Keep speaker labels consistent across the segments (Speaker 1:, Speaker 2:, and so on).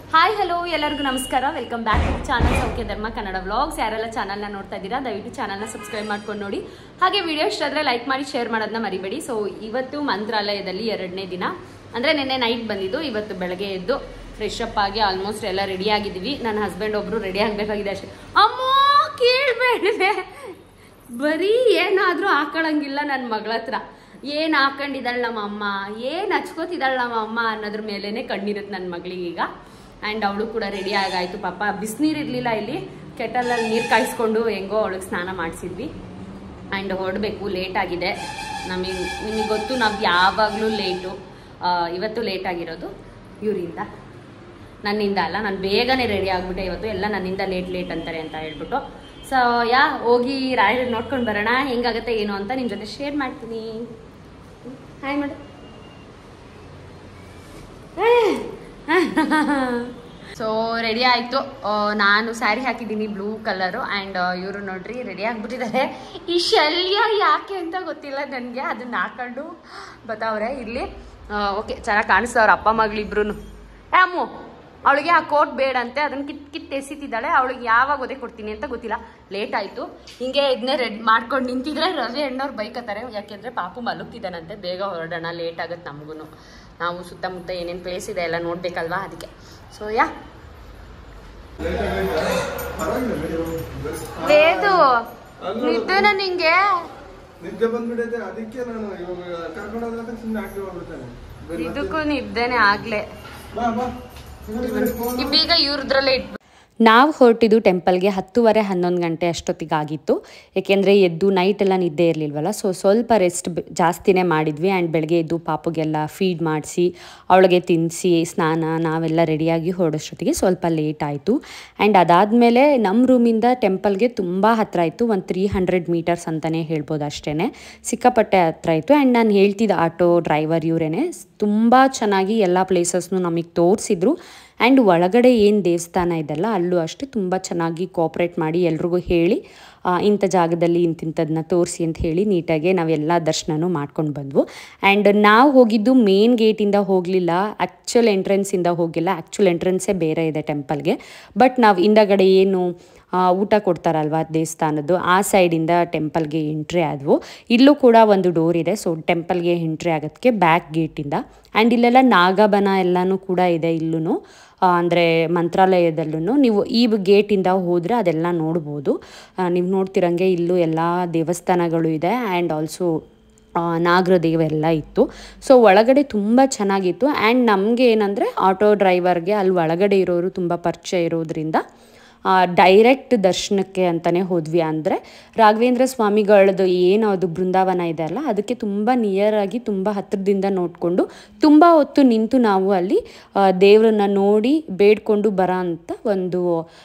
Speaker 1: Hi hello ಎಲ್ಲರಿಗೂ ನಮಸ್ಕಾರ. Welcome back to channel ಸೌಖ್ಯ ಧರ್ಮ ಕನ್ನಡ ವ್ಲಾಗ್ಸ್. ಯಾರೆಲ್ಲ ಚಾನಲ್ನ ನೋಡ್ತಾ ಇದ್ದೀರಾ ದಯವಿಟ್ಟು ಚಾನಲ್ನ ಸಬ್ಸ್ಕ್ರೈಬ್ ಮಾಡ್ಕೊಂಡು ನೋಡಿ. ಹಾಗೆ ವಿಡಿಯೋ ಇಷ್ಟ ಆದರೆ ಲೈಕ್ ಮಾಡಿ ಶೇರ್ ಮಾಡೋದನ್ನ ಮರಿಬೇಡಿ. ಸೊ ಇವತ್ತು ಮಂತ್ರಾಲಯದಲ್ಲಿ 2ನೇ ದಿನ, ಅಂದರೆ ನಿನ್ನೆ ನೈಟ್ ಬಂದಿದ್ದು. ಇವತ್ತು ಬೆಳಗ್ಗೆ ಎದ್ದು ಫ್ರೆಶ್ ಅಪ್ ಆಗಿ ಆಲ್ಮೋಸ್ಟ್ ಎಲ್ಲ ರೆಡಿ ಆಗಿದ್ದೀವಿ. ನನ್ನ ಹಸ್ಬೆಂಡ್ ಒಬ್ರು ರೆಡಿ ಆಗಬೇಕಾಗಿದೆ ಅಷ್ಟೇ. ಅಮ್ಮ ಕೇಳಬೇಡಿದೆ, ಬರೀ ಏನಾದರೂ ಹಾಕೊಳ್ಳಂಗಿಲ್ಲ ನನ್ನ ಮಗಳ ಹತ್ರ. ಏನು ಹಾಕೊಂಡಿದ್ದಾಳೆ ನಮ್ಮ ಅಮ್ಮ, ಏನು ಹಚ್ಕೋತಿದ್ದಾಳೆ ನಮ್ಮ ಅಮ್ಮ ಅನ್ನೋದ್ರ ಮೇಲೇ ಕಣ್ಣಿರುತ್ತೆ ನನ್ನ ಮಗಳಿಗೀಗ. ಆ್ಯಂಡ್ ಅವಳು ಕೂಡ ರೆಡಿ ಆಗಾಯಿತು. ಪಾಪ ಬಿಸಿನೀರು ಇರಲಿಲ್ಲ, ಇಲ್ಲಿ ಕೆಟಲಲ್ಲಿ ನೀರು ಕಾಯಿಸ್ಕೊಂಡು ಹೆಂಗೋ ಅವಳಿಗೆ ಸ್ನಾನ ಮಾಡಿಸಿದ್ವಿ. ಆ್ಯಂಡ್ ಹೊರಡಬೇಕು, ಲೇಟ್ ಆಗಿದೆ. ನಿಮಗೆ ಗೊತ್ತು, ನಾವು ಯಾವಾಗಲೂ ಲೇಟು. ಇವತ್ತು ಲೇಟ್ ಆಗಿರೋದು ಇವರಿಂದ, ನನ್ನಿಂದ ಅಲ್ಲ. ನಾನು ಬೇಗನೆ ರೆಡಿ ಆಗಿಬಿಟ್ಟೆ ಇವತ್ತು. ಎಲ್ಲ ನನ್ನಿಂದ ಲೇಟ್ ಅಂತಾರೆ ಅಂತ ಹೇಳ್ಬಿಟ್ಟು. ಸೊ ಹೋಗಿ ರಾಯರು ನೋಡ್ಕೊಂಡು ಬರೋಣ, ಹೆಂಗಾಗತ್ತೆ ಏನು ಅಂತ ನಿಮ್ಮ ಜೊತೆ ಶೇರ್ ಮಾಡ್ತೀನಿ. ಹಾಯ್ ಮಾಡು. ಸೊ ರೆಡಿ ಆಯಿತು. ನಾನು ಸ್ಯಾರಿ ಹಾಕಿದ್ದೀನಿ ಬ್ಲೂ ಕಲರು. ಆ್ಯಂಡ್ ಇವರು ನೋಡ್ರಿ ರೆಡಿ ಆಗಿಬಿಟ್ಟಿದ್ದಾರೆ. ಈ ಶಲ್ಯ ಯಾಕೆ ಅಂತ ಗೊತ್ತಿಲ್ಲ ನನಗೆ, ಅದನ್ನ ಹಾಕೊಂಡು ಬತ್ತವ್ರೆ ಇಲ್ಲಿ. ಓಕೆ, ಚೆನ್ನಾಗಿ ಕಾಣಿಸ್ತವ್ರ ಅಪ್ಪ ಮಗಳಿಬ್ರು. ಅಮ್ಮು ಅವಳಿಗೆ ಆ ಕೋಟ್ ಬೇಡಂತೆ, ಅದನ್ನು ಕಿತ್ತು ಎಸಿತಿದ್ದಾಳೆ. ಅವಳಿಗೆ ಯಾವಾಗ ಒದೆ ಕೊಡ್ತೀನಿ ಅಂತ ಗೊತ್ತಿಲ್ಲ. ಲೇಟ್ ಆಯಿತು. ಹಿಂಗೆ ಇದನ್ನೇ ರೆಡಿ ಮಾಡ್ಕೊಂಡು ನಿಂತಿದ್ರೆ ರವಿ ಅಣ್ಣವ್ರು ಬೈಕತ್ತಾರೆ. ಯಾಕೆಂದರೆ ಪಾಪು ಮಲಗ್ತಿದ್ದಾನಂತೆ. ಬೇಗ ಹೊರಡೋಣ, ಲೇಟ್ ಆಗುತ್ತೆ ನಮಗೂ. ನಾವು ಸುತ್ತಮುತ್ತ ಏನೇನು ಪ್ಲೇಸ್ ಇದೆ ಎಲ್ಲ ನೋಡ್ಬೇಕಲ್ವಾ, ಅದಕ್ಕೆ. ಸೊ ವೇದು ನಿದ್ದೆನ ನಿಂಗೆ ಇದಕ್ಕೂ ನಿದ್ದೆನೆ ಆಗ್ಲೇ. ಈಗ ಇವ್ರದ್ರಲ್ಲೇ ಇಟ್ಬಿಟ್ಟು ನಾವು ಹೊರಟಿದ್ದು ಟೆಂಪಲ್ಗೆ 10:30-11 ಗಂಟೆ ಅಷ್ಟೊತ್ತಿಗೆ ಆಗಿತ್ತು. ಏಕೆಂದರೆ ಎದ್ದು ನೈಟ್ ಎಲ್ಲ ನಿದ್ದೆ ಇರಲಿಲ್ವಲ್ಲ. ಸೊ ಸ್ವಲ್ಪ ರೆಸ್ಟ್ ಜಾಸ್ತಿನೇ ಮಾಡಿದ್ವಿ. ಆ್ಯಂಡ್ ಬೆಳಗ್ಗೆ ಎದ್ದು ಪಾಪುಗೆಲ್ಲ ಫೀಡ್ ಮಾಡಿಸಿ ಅವಳಿಗೆ ತಿನ್ನಿಸಿ ಸ್ನಾನ ನಾವೆಲ್ಲ ರೆಡಿಯಾಗಿ ಹೊರಡೋಷ್ಟೊತ್ತಿಗೆ ಸ್ವಲ್ಪ ಲೇಟ್ ಆಯಿತು. ಆ್ಯಂಡ್ ಅದಾದಮೇಲೆ ನಮ್ಮ ರೂಮಿಂದ ಟೆಂಪಲ್ಗೆ ತುಂಬ ಹತ್ತಿರ ಇತ್ತು. ಒಂದು 300 ಮೀಟರ್ಸ್ ಅಂತಲೇ ಹೇಳ್ಬೋದು, ಅಷ್ಟೇ. ಸಿಕ್ಕಾಪಟ್ಟೆ ಹತ್ತಿರ ಇತ್ತು. ಆ್ಯಂಡ್ ನಾನು ಹೇಳ್ತಿದ್ದ ಆಟೋ ಡ್ರೈವರ್ ಇವರೇನೆ ತುಂಬ ಚೆನ್ನಾಗಿ ಎಲ್ಲ ಪ್ಲೇಸಸ್ನು ನಮಗೆ ತೋರಿಸಿದ್ರು. ಆ್ಯಂಡ್ ಒಳಗಡೆ ಏನು ದೇವಸ್ಥಾನ ಇದೆಲ್ಲ ಅಲ್ಲೂ ಅಷ್ಟೇ ತುಂಬ ಚೆನ್ನಾಗಿ ಕೋಆಪ್ರೇಟ್ ಮಾಡಿ ಎಲ್ರಿಗೂ ಹೇಳಿ ಇಂಥ ಜಾಗದಲ್ಲಿ ಇಂತಿಂಥದನ್ನ ತೋರಿಸಿ ಅಂತ ಹೇಳಿ ನೀಟಾಗಿ ನಾವೆಲ್ಲ ದರ್ಶನನೂ ಮಾಡ್ಕೊಂಡು ಬಂದ್ವು. ಆ್ಯಂಡ್ ನಾವು ಹೋಗಿದ್ದು ಮೇನ್ ಗೇಟಿಂದ ಹೋಗಲಿಲ್ಲ, ಆ್ಯಕ್ಚುಲ್ ಎಂಟ್ರೆನ್ಸಿಂದ ಹೋಗಿಲ್ಲ. ಆ್ಯಕ್ಚುಲ್ ಎಂಟ್ರೆನ್ಸೇ ಬೇರೆ ಇದೆ ಟೆಂಪಲ್ಗೆ. ಬಟ್ ನಾವು ಹಿಂದಗಡೆ ಏನು ಊಟ ಕೊಡ್ತಾರಲ್ವ ದೇವಸ್ಥಾನದ್ದು, ಆ ಸೈಡಿಂದ ಟೆಂಪಲ್ಗೆ ಎಂಟ್ರಿ ಆದವು. ಇಲ್ಲೂ ಕೂಡ ಒಂದು ಡೋರ್ ಇದೆ. ಸೊ ಟೆಂಪಲ್ಗೆ ಎಂಟ್ರಿ ಆಗೋದಕ್ಕೆ ಬ್ಯಾಕ್ ಗೇಟಿಂದ. ಆ್ಯಂಡ್ ಇಲ್ಲೆಲ್ಲ ನಾಗಬನ ಎಲ್ಲನೂ ಕೂಡ ಇದೆ ಇಲ್ಲೂ, ಅಂದರೆ ಮಂತ್ರಾಲಯದಲ್ಲೂ. ನೀವು ಈ ಗೇಟಿಂದ ಹೋದರೆ ಅದೆಲ್ಲ ನೋಡ್ಬೋದು. ನೀವು ನೋಡ್ತಿರಂಗೆ ಇಲ್ಲೂ ಎಲ್ಲ ದೇವಸ್ಥಾನಗಳು ಇದೆ. ಆ್ಯಂಡ್ ಆಲ್ಸೋ ನಾಗರದೇವ ಎಲ್ಲ ಇತ್ತು. ಸೊ ಒಳಗಡೆ ತುಂಬ ಚೆನ್ನಾಗಿತ್ತು. ಆ್ಯಂಡ್ ನಮಗೆ ಏನಂದರೆ ಆಟೋ ಡ್ರೈವರ್ಗೆ ಅಲ್ಲಿ ಒಳಗಡೆ ಇರೋರು ತುಂಬ ಪರಿಚಯ ಇರೋದ್ರಿಂದ ಡೈರೆಕ್ಟ್ ದರ್ಶನಕ್ಕೆ ಅಂತಲೇ ಹೋದ್ವಿ. ಅಂದರೆ ರಾಘವೇಂದ್ರ ಸ್ವಾಮಿಗಳದ್ದು ಏನು ಅದು ಬೃಂದಾವನ ಇದೆ ಅಲ್ಲ, ಅದಕ್ಕೆ ತುಂಬ ನಿಯರಾಗಿ ತುಂಬ ಹತ್ತಿರದಿಂದ ನೋಡಿಕೊಂಡು ತುಂಬ ಹೊತ್ತು ನಿಂತು ನಾವು ಅಲ್ಲಿ ದೇವರನ್ನ ನೋಡಿ ಬೇಡ್ಕೊಂಡು ಬರೋ ಅಂಥ ಒಂದು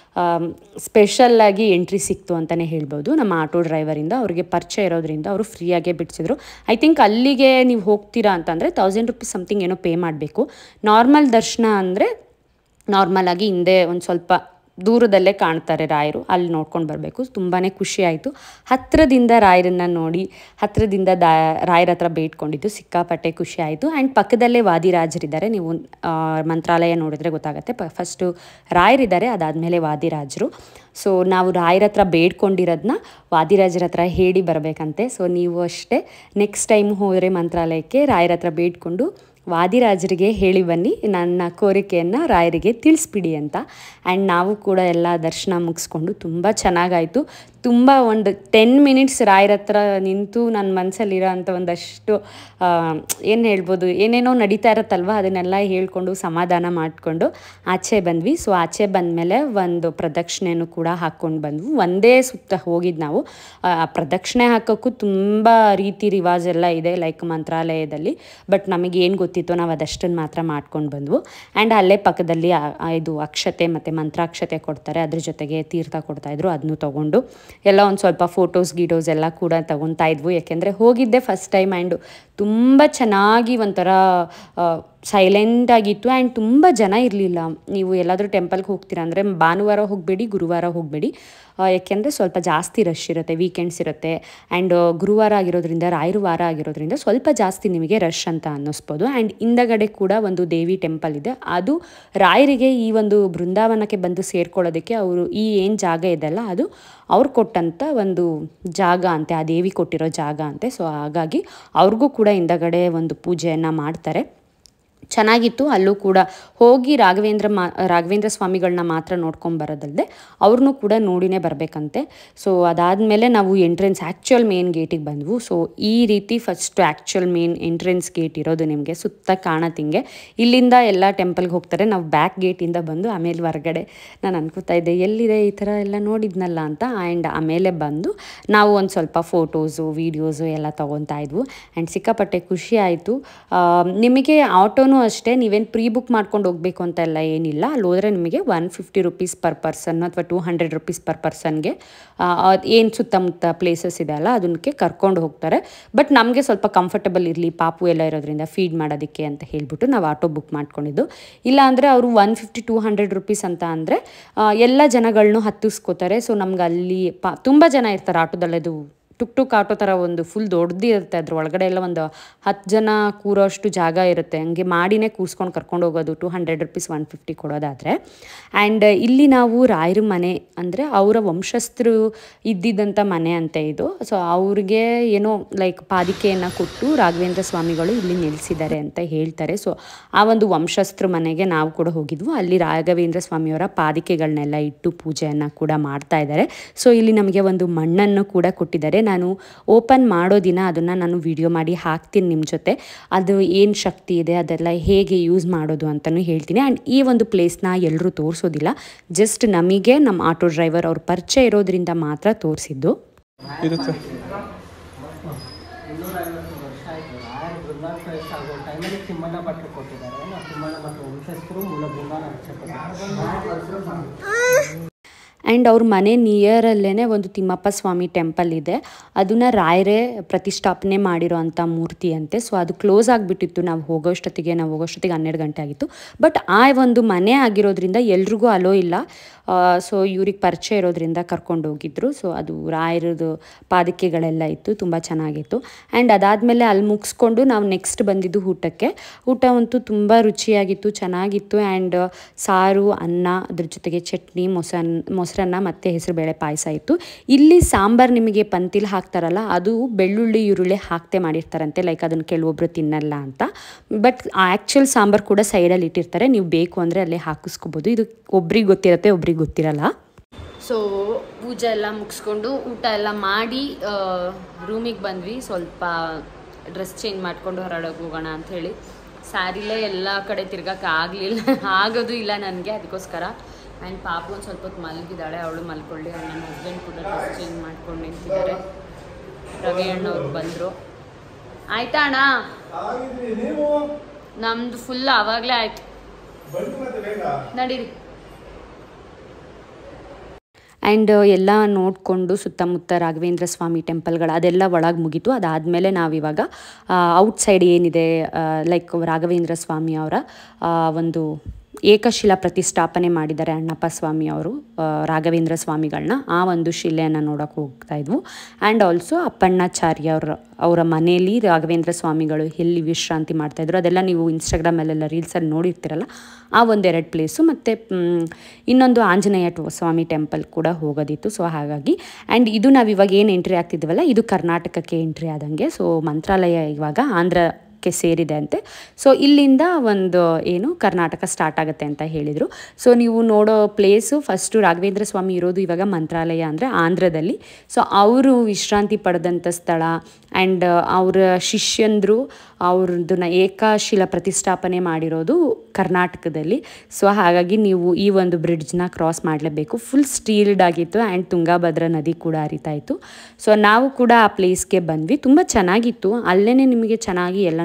Speaker 1: ಸ್ಪೆಷಲ್ಲಾಗಿ ಎಂಟ್ರಿ ಸಿಕ್ತು ಅಂತಲೇ ಹೇಳ್ಬೋದು. ನಮ್ಮ ಆಟೋ ಡ್ರೈವರಿಂದ ಅವ್ರಿಗೆ ಪರಿಚಯ ಇರೋದ್ರಿಂದ ಅವರು ಫ್ರೀಯಾಗೇ ಬಿಡಿಸಿದ್ರು. ಐ ಥಿಂಕ್ ಅಲ್ಲಿಗೆ ನೀವು ಹೋಗ್ತೀರಾ ಅಂತಂದರೆ 1000 ರೂಪೀಸ್ ಸಮಥಿಂಗ್ ಏನೋ ಪೇ ಮಾಡಬೇಕು. ನಾರ್ಮಲ್ ದರ್ಶನ ಅಂದರೆ ನಾರ್ಮಲಾಗಿ ಹಿಂದೆ ಒಂದು ಸ್ವಲ್ಪ ದೂರದಲ್ಲೇ ಕಾಣ್ತಾರೆ ರಾಯರು, ಅಲ್ಲಿ ನೋಡ್ಕೊಂಡು ಬರಬೇಕು. ತುಂಬಾ ಖುಷಿ ಆಯಿತು ಹತ್ತಿರದಿಂದ ರಾಯರನ್ನು ನೋಡಿ. ಹತ್ತಿರದಿಂದ ರಾಯರ ಹತ್ರ ಬೇಡ್ಕೊಂಡಿದ್ದು ಸಿಕ್ಕಾಪಟ್ಟೆ ಖುಷಿ ಆಯಿತು. ಆ್ಯಂಡ್ ಪಕ್ಕದಲ್ಲೇ ವಾದಿರಾಜರಿದ್ದಾರೆ. ನೀವು ಮಂತ್ರಾಲಯ ನೋಡಿದ್ರೆ ಗೊತ್ತಾಗುತ್ತೆ. ಫಸ್ಟು ರಾಯರಿದ್ದಾರೆ, ಅದಾದಮೇಲೆ ವಾದಿರಾಜರು. ಸೊ ನಾವು ರಾಯರ ಹತ್ರ ಬೇಡ್ಕೊಂಡಿರೋದನ್ನ ವಾದಿರಾಜರ ಹತ್ರ ಹೇಳಿ ಬರಬೇಕಂತೆ. ಸೊ ನೀವು ಅಷ್ಟೇ ನೆಕ್ಸ್ಟ್ ಟೈಮ್ ಹೋದರೆ ಮಂತ್ರಾಲಯಕ್ಕೆ ರಾಯರ ಹತ್ರ ಬೇಡ್ಕೊಂಡು ವಾದಿರಾಜರಿಗೆ ಹೇಳಿ ಬನ್ನಿ, ನನ್ನ ಕೋರಿಕೆಯನ್ನು ರಾಯರಿಗೆ ತಿಳಿಸ್ಬಿಡಿ ಅಂತ. ಆ್ಯಂಡ್ ನಾವು ಕೂಡ ಎಲ್ಲ ದರ್ಶನ ಮುಗಿಸ್ಕೊಂಡು ತುಂಬ ಚೆನ್ನಾಗಾಯಿತು. ತುಂಬ ಒಂದು 10 ಮಿನಿಟ್ಸ್ ರಾಯರ ಹತ್ರ ನಿಂತು ನನ್ನ ಮನಸ್ಸಲ್ಲಿರೋ ಅಂಥ ಒಂದಷ್ಟು ಏನು ಹೇಳ್ಬೋದು, ಏನೇನೋ ನಡೀತಾ ಇರುತ್ತಲ್ವ, ಅದನ್ನೆಲ್ಲ ಹೇಳ್ಕೊಂಡು ಸಮಾಧಾನ ಮಾಡಿಕೊಂಡು ಆಚೆ ಬಂದ್ವಿ. ಸೊ ಆಚೆ ಬಂದಮೇಲೆ ಒಂದು ಪ್ರದಕ್ಷಿಣೆನೂ ಕೂಡ ಹಾಕ್ಕೊಂಡು ಬಂದ್ವು. ಒಂದೇ ಸುತ್ತ ಹೋಗಿದ್ದು ನಾವು. ಪ್ರದಕ್ಷಿಣೆ ಹಾಕೋಕ್ಕೂ ತುಂಬ ರೀತಿ ರಿವಾಜೆಲ್ಲ ಇದೆ ಲೈಕ್ ಮಂತ್ರಾಲಯದಲ್ಲಿ. ಬಟ್ ನಮಗೆ ಏನು ಗೊತ್ತಿತ್ತು ನಾವು ಅದಷ್ಟನ್ನು ಮಾತ್ರ ಮಾಡ್ಕೊಂಡು ಬಂದ್ವು. ಆ್ಯಂಡ್ ಅಲ್ಲೇ ಪಕ್ಕದಲ್ಲಿ ಇದು ಅಕ್ಷತೆ ಮತ್ತು ಮಂತ್ರಾಕ್ಷತೆ ಕೊಡ್ತಾರೆ, ಅದ್ರ ಜೊತೆಗೆ ತೀರ್ಥ ಕೊಡ್ತಾಯಿದ್ರು. ಅದನ್ನು ತೊಗೊಂಡು ಎಲ್ಲ ಒಂದು ಸ್ವಲ್ಪ ಫೋಟೋಸ್ ಗೀಟೋಸ್ ಎಲ್ಲ ಕೂಡ ತಗೊತಾ ಇದ್ವು. ಯಾಕೆಂದರೆ ಹೋಗಿದ್ದೆ ಫಸ್ಟ್ ಟೈಮ್. ಆ್ಯಂಡು ತುಂಬ ಚೆನ್ನಾಗಿ ಒಂಥರ ಸೈಲೆಂಟ್ ಆಗಿತ್ತು ಆ್ಯಂಡ್ ತುಂಬ ಜನ ಇರಲಿಲ್ಲ. ನೀವು ಎಲ್ಲಾದರೂ ಟೆಂಪಲ್ಗೆ ಹೋಗ್ತೀರಾ ಅಂದರೆ ಭಾನುವಾರ ಹೋಗಬೇಡಿ, ಗುರುವಾರ ಹೋಗಬೇಡಿ. ಯಾಕೆಂದರೆ ಸ್ವಲ್ಪ ಜಾಸ್ತಿ ರಶ್ ಇರುತ್ತೆ, ವೀಕೆಂಡ್ಸ್ ಇರುತ್ತೆ. ಆ್ಯಂಡ್ ಗುರುವಾರ ಆಗಿರೋದ್ರಿಂದ, ರಾಯರ ವಾರ ಆಗಿರೋದ್ರಿಂದ ಸ್ವಲ್ಪ ಜಾಸ್ತಿ ನಿಮಗೆ ರಶ್ ಅಂತ ಅನ್ನಿಸ್ಬೋದು. ಆ್ಯಂಡ್ ಹಿಂದಗಡೆ ಕೂಡ ಒಂದು ದೇವಿ ಟೆಂಪಲ್ ಇದೆ. ಅದು ರಾಯರಿಗೆ ಈ ಒಂದು ಬೃಂದಾವನಕ್ಕೆ ಬಂದು ಸೇರ್ಕೊಳ್ಳೋದಕ್ಕೆ ಅವರು ಈ ಏನು ಜಾಗ ಇದೆಯಲ್ಲ ಅದು ಅವ್ರು ಕೊಟ್ಟಂಥ ಒಂದು ಜಾಗ ಅಂತೆ, ಆ ದೇವಿ ಕೊಟ್ಟಿರೋ ಜಾಗ ಅಂತೆ. ಸೊ ಹಾಗಾಗಿ ಅವ್ರಿಗೂ ಕೂಡ ಹಿಂದಗಡೆ ಒಂದು ಪೂಜೆಯನ್ನು ಮಾಡ್ತಾರೆ. ಚೆನ್ನಾಗಿತ್ತು. ಅಲ್ಲೂ ಕೂಡ ಹೋಗಿ ರಾಘವೇಂದ್ರ ಸ್ವಾಮಿಗಳನ್ನ ಮಾತ್ರ ನೋಡ್ಕೊಂಬರೋದಲ್ಲದೆ ಅವ್ರನ್ನೂ ಕೂಡ ನೋಡಿನೇ ಬರಬೇಕಂತೆ. ಸೊ ಅದಾದಮೇಲೆ ನಾವು ಆ್ಯಕ್ಚುಯಲ್ ಮೇನ್ ಗೇಟಿಗೆ ಬಂದವು. ಸೊ ಈ ರೀತಿ first actual main entrance gate ಇರೋದು ನಿಮಗೆ ಸುತ್ತ ಕಾಣತ್ತಿಂಗೆ. ಇಲ್ಲಿಂದ ಎಲ್ಲ ಟೆಂಪಲ್ಗೆ ಹೋಗ್ತಾರೆ. ನಾವು ಬ್ಯಾಕ್ ಗೇಟಿಂದ ಬಂದು ಆಮೇಲೆ ಹೊರಗಡೆ ನಾನು ಅನ್ಕೋತಾ ಇದ್ದೆ ಎಲ್ಲಿದೆ ಈ ಥರ ಎಲ್ಲ ನೋಡಿದ್ನಲ್ಲ ಅಂತ. ಆ್ಯಂಡ್ ಆಮೇಲೆ ಬಂದು ನಾವು ಒಂದು ಸ್ವಲ್ಪ ಫೋಟೋಸು ವೀಡಿಯೋಸು ಎಲ್ಲ ತೊಗೊತಾ ಇದ್ವು. ಆ್ಯಂಡ್ ಸಿಕ್ಕಾಪಟ್ಟೆ ಖುಷಿ ಆಯಿತು. ನಿಮಗೆ ಆಟೋನು ಅಷ್ಟೇ ನೀವೇನು ಪ್ರೀ ಬುಕ್ ಮಾಡ್ಕೊಂಡು ಹೋಗಬೇಕು ಅಂತ ಎಲ್ಲ ಏನಿಲ್ಲ. ಅಲ್ಲಿ ಹೋದರೆ ನಿಮಗೆ 150 ರೂಪೀಸ್ ಪರ್ ಪರ್ಸನ್ ಅಥವಾ 200 ರೂಪೀಸ್ ಪರ್ ಪರ್ಸನ್ಗೆ ಏನು ಸುತ್ತಮುತ್ತ ಪ್ಲೇಸಸ್ ಇದೆ ಅಲ್ಲ ಅದಕ್ಕೆ ಕರ್ಕೊಂಡು ಹೋಗ್ತಾರೆ. ಬಟ್ ನಮಗೆ ಸ್ವಲ್ಪ ಕಂಫರ್ಟಬಲ್ ಇರಲಿ, ಪಾಪು ಎಲ್ಲ ಇರೋದ್ರಿಂದ ಫೀಡ್ ಮಾಡೋದಕ್ಕೆ ಅಂತ ಹೇಳ್ಬಿಟ್ಟು ನಾವು ಆಟೋ ಬುಕ್ ಮಾಡ್ಕೊಂಡಿದ್ದು. ಇಲ್ಲ ಅಂದರೆ ಅವರು 150-200 ರೂಪೀಸ್ ಅಂತ ಅಂದರೆ ಎಲ್ಲ ಜನಗಳನ್ನೂ ಹತ್ತಿಸ್ಕೋತಾರೆ. ಸೊ ನಮ್ಗೆ ಅಲ್ಲಿ ತುಂಬ ಜನ ಇರ್ತಾರೆ ಆಟೋದಲ್ಲಿ. ಅದು ಟುಕ್ ಆಟೋ ಥರ ಒಂದು ಫುಲ್ ದೊಡ್ಡದಿರುತ್ತೆ. ಅದ್ರ ಒಳಗಡೆ ಎಲ್ಲ ಒಂದು 10 ಜನ ಕೂರೋಷ್ಟು ಜಾಗ ಇರುತ್ತೆ. ಹಂಗೆ ಮಾಡಿನೇ ಕೂರಿಸ್ಕೊಂಡು ಕರ್ಕೊಂಡು ಹೋಗೋದು. 200 ರೂಪೀಸ್ 150 ಕೊಡೋದಾದರೆ. ಆ್ಯಂಡ್ ಇಲ್ಲಿ ನಾವು ರಾಯರ ಮನೆ ಅಂದರೆ ಅವರ ವಂಶಸ್ಥರು ಇದ್ದಿದ್ದಂಥ ಮನೆ ಅಂತ ಇದು. ಸೊ ಅವ್ರಿಗೆ ಏನೋ ಲೈಕ್ ಪಾದಿಕೆಯನ್ನು ಕೊಟ್ಟು ರಾಘವೇಂದ್ರ ಸ್ವಾಮಿಗಳು ಇಲ್ಲಿ ನೆಲೆಸಿದ್ದಾರೆ ಅಂತ ಹೇಳ್ತಾರೆ. ಸೊ ಆ ಒಂದು ವಂಶಸ್ಥರು ಮನೆಗೆ ನಾವು ಕೂಡ ಹೋಗಿದ್ವು. ಅಲ್ಲಿ ರಾಘವೇಂದ್ರ ಸ್ವಾಮಿಯವರ ಪಾದಿಕೆಗಳನ್ನೆಲ್ಲ ಇಟ್ಟು ಪೂಜೆಯನ್ನು ಕೂಡ ಮಾಡ್ತಾ ಇದ್ದಾರೆ. ಸೊ ಇಲ್ಲಿ ನಮಗೆ ಒಂದು ಮಣ್ಣನ್ನು ಕೂಡ ಕೊಟ್ಟಿದ್ದಾರೆ. ನಾನು ಓಪನ್ ಮಾಡೋ ದಿನ ಅದನ್ನು ನಾನು ವಿಡಿಯೋ ಮಾಡಿ ಹಾಕ್ತೀನಿ ನಿಮ್ಮ ಜೊತೆ. ಅದು ಏನು ಶಕ್ತಿ ಇದೆ ಅದೆಲ್ಲ ಹೇಗೆ ಯೂಸ್ ಮಾಡೋದು ಅಂತಲೂ ಹೇಳ್ತೀನಿ. ಆ್ಯಂಡ್ ಈ ಒಂದು ಪ್ಲೇಸ್ನ ಎಲ್ಲರೂ ತೋರಿಸೋದಿಲ್ಲ, ಜಸ್ಟ್ ನಮಗೆ ನಮ್ಮ ಆಟೋ ಡ್ರೈವರ್ ಅವ್ರ ಪರಿಚಯ ಇರೋದ್ರಿಂದ ಮಾತ್ರ ತೋರಿಸಿದ್ದು. ಆ್ಯಂಡ್ ಅವ್ರ ಮನೆ ನಿಯರಲ್ಲೇ ಒಂದು ತಿಮ್ಮಪ್ಪ ಸ್ವಾಮಿ ಟೆಂಪಲ್ ಇದೆ. ಅದನ್ನು ರಾಯರೇ ಪ್ರತಿಷ್ಠಾಪನೆ ಮಾಡಿರೋ ಅಂಥ ಮೂರ್ತಿ ಅಂತೆ. ಸೊ ಅದು ಕ್ಲೋಸ್ ಆಗಿಬಿಟ್ಟಿತ್ತು ನಾವು ಹೋಗೋಷ್ಟೊತ್ತಿಗೆ 12 ಗಂಟೆ ಆಗಿತ್ತು. ಬಟ್ ಆ ಒಂದು ಮನೆ ಆಗಿರೋದ್ರಿಂದ ಎಲ್ರಿಗೂ ಅಲೋ ಇಲ್ಲ. ಸೊ ಇವ್ರಿಗೆ ಪರಿಚಯ ಇರೋದ್ರಿಂದ ಕರ್ಕೊಂಡು ಹೋಗಿದ್ರು. ಸೊ ಅದು ರಾಯರದು ಪಾದಕೆಗಳೆಲ್ಲ ಇತ್ತು, ತುಂಬ ಚೆನ್ನಾಗಿತ್ತು. ಆ್ಯಂಡ್ ಅದಾದಮೇಲೆ ಅಲ್ಲಿ ಮುಗಿಸ್ಕೊಂಡು ನಾವು ನೆಕ್ಸ್ಟ್ ಬಂದಿದ್ದು ಊಟಕ್ಕೆ. ಊಟ ಅಂತೂ ತುಂಬ ರುಚಿಯಾಗಿತ್ತು, ಚೆನ್ನಾಗಿತ್ತು. ಆ್ಯಂಡ್ ಸಾರು, ಅನ್ನ, ಅದ್ರ ಜೊತೆಗೆ ಚಟ್ನಿ, ಮೊಸರನ್ನ ಮತ್ತು ಹೆಸರುಬೇಳೆ ಪಾಯಸ ಇತ್ತು. ಇಲ್ಲಿ ಸಾಂಬಾರು ನಿಮಗೆ ಪಂತಿಲ್ ಹಾಕ್ತಾರಲ್ಲ ಅದು ಬೆಳ್ಳುಳ್ಳಿ ಈರುಳ್ಳಿ ಹಾಕ್ತೆ ಮಾಡಿರ್ತಾರಂತೆ. ಲೈಕ್ ಅದನ್ನು ಕೆಲವೊಬ್ಬರು ತಿನ್ನಲ್ಲ ಅಂತ. ಬಟ್ ಆ್ಯಕ್ಚುಯಲ್ ಸಾಂಬಾರು ಕೂಡ ಸೈಡಲ್ಲಿ ಇಟ್ಟಿರ್ತಾರೆ, ನೀವು ಬೇಕು ಅಂದರೆ ಅಲ್ಲೇ ಹಾಕಿಸ್ಕೋಬೋದು. ಇದು ಒಬ್ರಿಗೆ ಗೊತ್ತಿರುತ್ತೆ, ಒಬ್ರಿಗೆ ಗೊತ್ತಿರಲ್ಲ. ಸೊ ಪೂಜೆ ಎಲ್ಲ ಮುಗಿಸ್ಕೊಂಡು ಊಟ ಎಲ್ಲ ಮಾಡಿ ರೂಮಿಗೆ ಬಂದ್ವಿ. ಸ್ವಲ್ಪ ಡ್ರೆಸ್ ಚೇಂಜ್ ಮಾಡಿಕೊಂಡು ಹೊರಡೋಕೆ ಹೋಗೋಣ ಅಂಥೇಳಿ. ಸ್ಯಾರಿಲೇ ಎಲ್ಲ ಕಡೆ ತಿರ್ಗೋಕ್ಕೆ ಆಗೋದು ಇಲ್ಲ ನನಗೆ, ಅದಕ್ಕೋಸ್ಕರ. ಆ್ಯಂಡ್ ಪಾಪು ಒಂದು ಸ್ವಲ್ಪ ಹೊತ್ತು ಮಲಗಿದ್ದಾಳೆ, ಅವಳು ಮಲ್ಕೊಳ್ಳಿ. ನನ್ನ ಹಸ್ಬೆಂಡ್ ಕೂಡ ಡ್ರೆಸ್ ಚೇಂಜ್ ಮಾಡ್ಕೊಂಡು ನಿಂತಿದ್ದಾರೆ. ರವಿ ಅಣ್ಣವ್ರು ಬಂದರು. ಆಯ್ತಾ ಅಣ್ಣ? ನಮ್ಮದು ಫುಲ್ ಆವಾಗಲೇ ಆಯಿತು, ನಡೀರಿ. ಆ್ಯಂಡ್ ಎಲ್ಲ ನೋಡಿಕೊಂಡು ಸುತ್ತಮುತ್ತ ರಾಘವೇಂದ್ರ ಸ್ವಾಮಿ ಟೆಂಪಲ್ಗಳು ಅದೆಲ್ಲ ಒಳಗೆ ಮುಗೀತು. ಅದಾದಮೇಲೆ ನಾವಿವಾಗ ಔಟ್ಸೈಡ್ ಏನಿದೆ ಲೈಕ್ ರಾಘವೇಂದ್ರ ಸ್ವಾಮಿ ಅವರ ಒಂದು ಏಕಶಿಲಾ ಪ್ರತಿಷ್ಠಾಪನೆ ಮಾಡಿದ್ದಾರೆ ಅಣ್ಣಪ್ಪ ಸ್ವಾಮಿ ಅವರು ರಾಘವೇಂದ್ರ ಸ್ವಾಮಿಗಳನ್ನ. ಆ ಒಂದು ಶಿಲೆಯನ್ನು ನೋಡೋಕೆ ಹೋಗ್ತಾ ಇದ್ವು. ಆ್ಯಂಡ್ ಆಲ್ಸೋ ಅಪ್ಪಣ್ಣಾಚಾರ್ಯ ಅವರ ಮನೆಯಲ್ಲಿ ರಾಘವೇಂದ್ರ ಸ್ವಾಮಿಗಳು ಎಲ್ಲಿ ವಿಶ್ರಾಂತಿ ಮಾಡ್ತಾಯಿದ್ರು ಅದೆಲ್ಲ ನೀವು ಇನ್ಸ್ಟಾಗ್ರಾಮಲ್ಲೆಲ್ಲ ರೀಲ್ಸಲ್ಲಿ ನೋಡಿರ್ತೀರಲ್ಲ, ಆ ಒಂದೆರಡು ಪ್ಲೇಸು. ಮತ್ತು ಇನ್ನೊಂದು ಆಂಜನೇಯ ಸ್ವಾಮಿ ಟೆಂಪಲ್ ಕೂಡ ಹೋಗೋದಿತ್ತು. ಸೊ ಹಾಗಾಗಿ ಆ್ಯಂಡ್ ಇದು ನಾವಿವಾಗ ಏನು ಎಂಟ್ರಿ ಆಗ್ತಿದ್ದೀವಲ್ಲ ಇದು ಕರ್ನಾಟಕಕ್ಕೆ ಎಂಟ್ರಿ ಆದಂಗೆ. ಸೊ ಮಂತ್ರಾಲಯ ಇವಾಗ ಆಂಧ್ರಕ್ಕೆ ಸೇರಿದೆ ಅಂತೆ. ಸೊ ಇಲ್ಲಿಂದ ಒಂದು ಏನು ಕರ್ನಾಟಕ ಸ್ಟಾರ್ಟ್ ಆಗುತ್ತೆ ಅಂತ ಹೇಳಿದರು. ಸೊ ನೀವು ನೋಡೋ ಪ್ಲೇಸು ಫಸ್ಟು ರಾಘವೇಂದ್ರ ಸ್ವಾಮಿ ಇರೋದು ಇವಾಗ ಮಂತ್ರಾಲಯ ಅಂದರೆ ಆಂಧ್ರದಲ್ಲಿ. ಸೊ ಅವರು ವಿಶ್ರಾಂತಿ ಪಡೆದಂಥ ಸ್ಥಳ. ಆ್ಯಂಡ್ ಅವರ ಶಿಷ್ಯಂದರು ಅವ್ರದ್ದನ್ನ ಏಕಶಿಲಾ ಪ್ರತಿಷ್ಠಾಪನೆ ಮಾಡಿರೋದು ಕರ್ನಾಟಕದಲ್ಲಿ. ಸೊ ಹಾಗಾಗಿ ನೀವು ಈ ಒಂದು ಬ್ರಿಡ್ಜ್ನ ಕ್ರಾಸ್ ಮಾಡಲೇಬೇಕು. ಫುಲ್ ಸ್ಟೀಲ್ಡ್ ಆಗಿತ್ತು. ಆ್ಯಂಡ್ ತುಂಗಾಭದ್ರಾ ನದಿ ಕೂಡ ಹರಿತಾ ಇತ್ತು. ಸೊ ನಾವು ಕೂಡ ಆ ಪ್ಲೇಸ್ಗೆ ಬಂದ್ವಿ. ತುಂಬ ಚೆನ್ನಾಗಿತ್ತು. ಅಲ್ಲೇ ನಿಮಗೆ ಚೆನ್ನಾಗಿ ಎಲ್ಲನೂ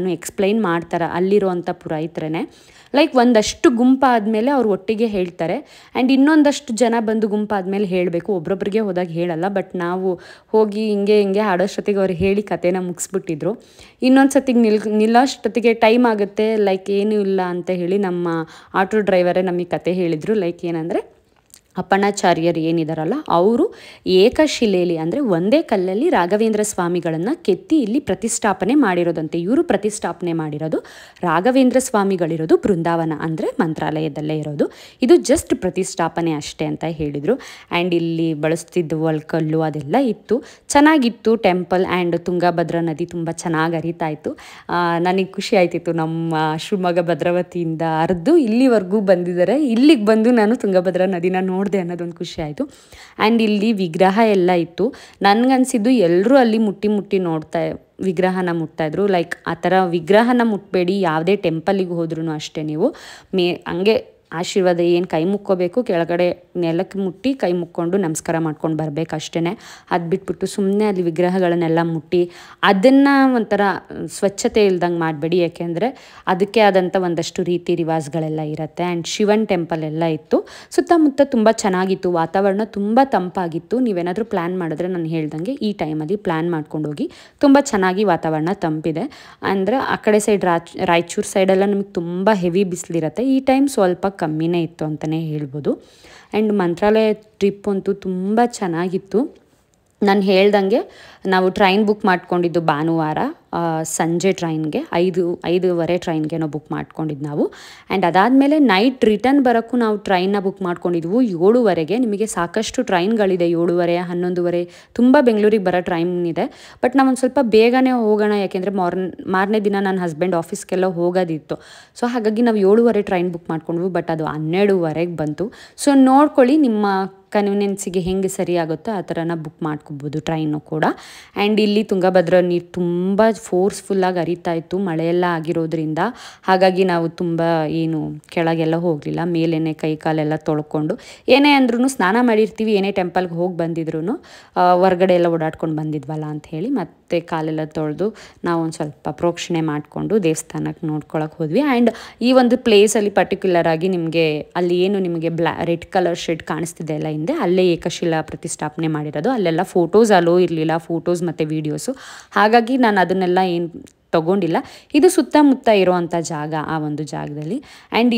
Speaker 1: ಎಲ್ಲನೂ ಎಕ್ಸ್ಪ್ಲೈನ್ ಮಾಡ್ತಾರೆ ಅಲ್ಲಿರುವಂಥ ಪುರೋಹಿತರೇ. ಲೈಕ್ ಒಂದಷ್ಟು ಗುಂಪಾದಮೇಲೆ ಅವ್ರು ಒಟ್ಟಿಗೆ ಹೇಳ್ತಾರೆ ಆ್ಯಂಡ್ ಇನ್ನೊಂದಷ್ಟು ಜನ ಬಂದು ಗುಂಪಾದಮೇಲೆ ಹೇಳಬೇಕು. ಒಬ್ರೊಬ್ರಿಗೆ ಹೋದಾಗ ಹೇಳಲ್ಲ. ಬಟ್ ನಾವು ಹೋಗಿ ಹಿಂಗೆ ಆಡೋಷ್ಟೊತ್ತಿಗೆ ಅವ್ರು ಹೇಳಿ ಕಥೆನ ಮುಗಿಸ್ಬಿಟ್ಟಿದ್ರು. ಇನ್ನೊಂದು ಸತಿಗೆ ನಿಲ್ಲೋಷ್ಟೊತ್ತಿಗೆ ಟೈಮ್ ಆಗುತ್ತೆ, ಲೈಕ್ ಏನೂ ಇಲ್ಲ ಅಂತ ಹೇಳಿ ನಮ್ಮ ಆಟೋ ಡ್ರೈವರೇ ನಮಗೆ ಕತೆ ಹೇಳಿದರು. ಲೈಕ್ ಏನಂದರೆ, ಅಪ್ಪಣ್ಣಾಚಾರ್ಯರು ಏನಿದಾರಲ್ಲ ಅವರು ಏಕಶಿಲೆಯಲ್ಲಿ ಅಂದರೆ ಒಂದೇ ಕಲ್ಲಲ್ಲಿ ರಾಘವೇಂದ್ರ ಸ್ವಾಮಿಗಳನ್ನು ಕೆತ್ತಿ ಇಲ್ಲಿ ಪ್ರತಿಷ್ಠಾಪನೆ ಮಾಡಿರೋದಂತೆ. ಇವರು ಪ್ರತಿಷ್ಠಾಪನೆ ಮಾಡಿರೋದು, ರಾಘವೇಂದ್ರ ಸ್ವಾಮಿಗಳಿರೋದು ಬೃಂದಾವನ ಅಂದರೆ ಮಂತ್ರಾಲಯದಲ್ಲೇ ಇರೋದು. ಇದು ಜಸ್ಟ್ ಪ್ರತಿಷ್ಠಾಪನೆ ಅಷ್ಟೇ ಅಂತ ಹೇಳಿದರು. ಆ್ಯಂಡ್ ಇಲ್ಲಿ ಬಳಸ್ತಿದ್ದು ಒಳ್ಕಲ್ಲು ಅದೆಲ್ಲ ಇತ್ತು, ಚೆನ್ನಾಗಿತ್ತು ಟೆಂಪಲ್. ಆ್ಯಂಡ್ ತುಂಗಭದ್ರಾ ನದಿ ತುಂಬ ಚೆನ್ನಾಗಿ ಹರಿತಾ ಇತ್ತು. ನನಗೆ ಖುಷಿ ಆಯ್ತಿತ್ತು, ನಮ್ಮ ಶಿವಮೊಗ್ಗ ಭದ್ರಾವತಿಯಿಂದ ಹರಿದು ಇಲ್ಲಿವರೆಗೂ ಬಂದಿದ್ದಾರೆ, ಇಲ್ಲಿಗೆ ಬಂದು ನಾನು ತುಂಗಭದ್ರಾ ನದಿನ ನೋಡಿದೆ ಅನ್ನೋದೊಂದು ಖುಷಿ ಆಯಿತು. ಆ್ಯಂಡ್ ಇಲ್ಲಿ ವಿಗ್ರಹ ಎಲ್ಲ ಇತ್ತು. ನನಗನ್ಸಿದ್ದು ಎಲ್ಲರೂ ಅಲ್ಲಿ ಮುಟ್ಟಿ ವಿಗ್ರಹನ ಮುಟ್ತಾಯಿದ್ರು. ಲೈಕ್ ಆ ಥರ ವಿಗ್ರಹನ ಮುಟ್ಟಬೇಡಿ, ಯಾವುದೇ ಟೆಂಪಲಿಗೆ ಹೋದ್ರೂ ಅಷ್ಟೇ ನೀವು ಹಂಗೆ ಆಶೀರ್ವಾದ ಏನು ಕೈ ಮುಕ್ಕೋಬೇಕು, ಕೆಳಗಡೆ ನೆಲಕ್ಕೆ ಮುಟ್ಟಿ ಕೈ ಮುಕ್ಕೊಂಡು ನಮಸ್ಕಾರ ಮಾಡ್ಕೊಂಡು ಬರಬೇಕು ಅಷ್ಟೇ. ಅದು ಬಿಟ್ಬಿಟ್ಟು ಸುಮ್ಮನೆ ಅಲ್ಲಿ ವಿಗ್ರಹಗಳನ್ನೆಲ್ಲ ಮುಟ್ಟಿ ಅದನ್ನು ಒಂಥರ ಸ್ವಚ್ಛತೆ ಇಲ್ದಂಗೆ ಮಾಡಬೇಡಿ. ಯಾಕೆಂದರೆ ಅದಕ್ಕೆ ಆದಂಥ ಒಂದಷ್ಟು ರೀತಿ ರಿವಾಜ್ಗಳೆಲ್ಲ ಇರುತ್ತೆ. ಆ್ಯಂಡ್ ಶಿವನ್ ಟೆಂಪಲ್ ಎಲ್ಲ ಇತ್ತು. ಸುತ್ತಮುತ್ತ ತುಂಬ ಚೆನ್ನಾಗಿತ್ತು, ವಾತಾವರಣ ತುಂಬ ತಂಪಾಗಿತ್ತು. ನೀವೇನಾದರೂ ಪ್ಲ್ಯಾನ್ ಮಾಡಿದ್ರೆ ನಾನು ಹೇಳ್ದಂಗೆ ಈ ಟೈಮಲ್ಲಿ ಪ್ಲ್ಯಾನ್ ಮಾಡ್ಕೊಂಡು ಹೋಗಿ. ತುಂಬ ಚೆನ್ನಾಗಿ ವಾತಾವರಣ ತಂಪಿದೆ. ಅಂದರೆ ಆ ಕಡೆ ಸೈಡ್ ರಾಯಚೂರು ಸೈಡೆಲ್ಲ ನಮಗೆ ತುಂಬ ಹೆವಿ ಬಿಸಿಲಿರುತ್ತೆ. ಈ ಟೈಮ್ ಸ್ವಲ್ಪ ಕಮ್ಮಿನೇ ಇತ್ತು ಅಂತಲೇ ಹೇಳ್ಬೋದು. ಆ್ಯಂಡ್ ಮಂತ್ರಾಲಯ ಟ್ರಿಪ್ ಅಂತೂ ತುಂಬ ಚೆನ್ನಾಗಿತ್ತು. ನಾನು ಹೇಳ್ದಂಗೆ ನಾವು ಟ್ರೈನ್ ಬುಕ್ ಮಾಡ್ಕೊಂಡಿದ್ದು ಭಾನುವಾರ ಸಂಜೆ ಟ್ರೈನ್ಗೆ 5:30 ಟ್ರೈನ್ಗೆ ನಾವು ಬುಕ್ ಮಾಡ್ಕೊಂಡಿದ್ದು ನಾವು. ಆ್ಯಂಡ್ ಅದಾದಮೇಲೆ ನೈಟ್ ರಿಟರ್ನ್ ಬರೋಕ್ಕೂ ನಾವು ಟ್ರೈನ್ನ ಬುಕ್ ಮಾಡ್ಕೊಂಡಿದ್ವು 7:30ಗೆ. ನಿಮಗೆ ಸಾಕಷ್ಟು ಟ್ರೈನ್ಗಳಿದೆ 7:30, 11:30 ತುಂಬ ಬೆಂಗಳೂರಿಗೆ ಬರೋ ಟ್ರೈನ್ ಇದೆ. ಬಟ್ ನಾವು ಒಂದು ಸ್ವಲ್ಪ ಬೇಗನೆ ಹೋಗೋಣ, ಯಾಕೆಂದರೆ ಮಾರನೇ ದಿನ ನನ್ನ ಹಸ್ಬೆಂಡ್ ಆಫೀಸ್ಗೆಲ್ಲ ಹೋಗೋದಿತ್ತು. ಸೊ ಹಾಗಾಗಿ ನಾವು 7:30 ಟ್ರೈನ್ ಬುಕ್ ಮಾಡ್ಕೊಂಡ್ವಿ. ಬಟ್ ಅದು 12:30ಗೆ ಬಂತು. ಸೊ ನೋಡ್ಕೊಳ್ಳಿ, ನಿಮ್ಮ ಕನ್ವಿನಿಯನ್ಸಿಗೆ ಹೆಂಗೆ ಸರಿ ಆಗುತ್ತೋ ಆ ಥರನ ಬುಕ್ ಮಾಡ್ಕೊಬೋದು ಟ್ರೈನು ಕೂಡ. ಆ್ಯಂಡ್ ಇಲ್ಲಿ ತುಂಗಭದ್ರಾ ನೀರು ತುಂಬ ಫೋರ್ಸ್ಫುಲ್ಲಾಗಿ ಹರಿತಾ ಇತ್ತು, ಮಳೆಯೆಲ್ಲ ಆಗಿರೋದ್ರಿಂದ. ಹಾಗಾಗಿ ನಾವು ತುಂಬ ಏನು ಕೆಳಗೆಲ್ಲ ಹೋಗಲಿಲ್ಲ, ಮೇಲೇ ಕೈ ಕಾಲೆಲ್ಲ ತೊಳ್ಕೊಂಡು ಏನೇ ಅಂದ್ರೂ ಸ್ನಾನ ಮಾಡಿರ್ತೀವಿ. ಏನೇ ಟೆಂಪಲ್ಗೆ ಹೋಗಿ ಬಂದಿದ್ರು ಹೊರಗಡೆ ಎಲ್ಲ ಓಡಾಡ್ಕೊಂಡು ಬಂದಿದ್ವಲ್ಲ ಅಂತ ಹೇಳಿ ಮತ್ತೆ ಕಾಲೆಲ್ಲ ತೊಳೆದು ನಾವು ಒಂದು ಸ್ವಲ್ಪ ಪ್ರೋಕ್ಷಣೆ ಮಾಡಿಕೊಂಡು ದೇವಸ್ಥಾನಕ್ಕೆ ನೋಡ್ಕೊಳಕ್ಕೆ ಹೋದ್ವಿ. ಆ್ಯಂಡ್ ಈ ಒಂದು ಪ್ಲೇಸಲ್ಲಿ ಪರ್ಟಿಕ್ಯುಲರ್ ಆಗಿ ನಿಮಗೆ ಅಲ್ಲಿ ಏನು ನಿಮಗೆ ರೆಡ್ ಕಲರ್ ಶೆಡ್ ಕಾಣಿಸ್ತಿದೆ ಎಲ್ಲ ಹಿಂದೆ, ಅಲ್ಲೇ ಏಕಶಿಲಾ ಪ್ರತಿಷ್ಠಾಪನೆ ಮಾಡಿರೋದು. ಅಲ್ಲೆಲ್ಲ ಫೋಟೋಸ್ ಅಲೋ ಇರಲಿಲ್ಲ, ಫೋಟೋಸ್ ಮತ್ತು ವೀಡಿಯೋಸು. ಹಾಗಾಗಿ ನಾನು ಅದನ್ನೆಲ್ಲ ಏನು ತಗೊಂಡಿಲ್ಲ. ಇದು ಸುತ್ತಮುತ್ತ ಇರೋವಂಥ ಜಾಗ, ಆ ಒಂದು ಜಾಗದಲ್ಲಿ. ಆ್ಯಂಡ್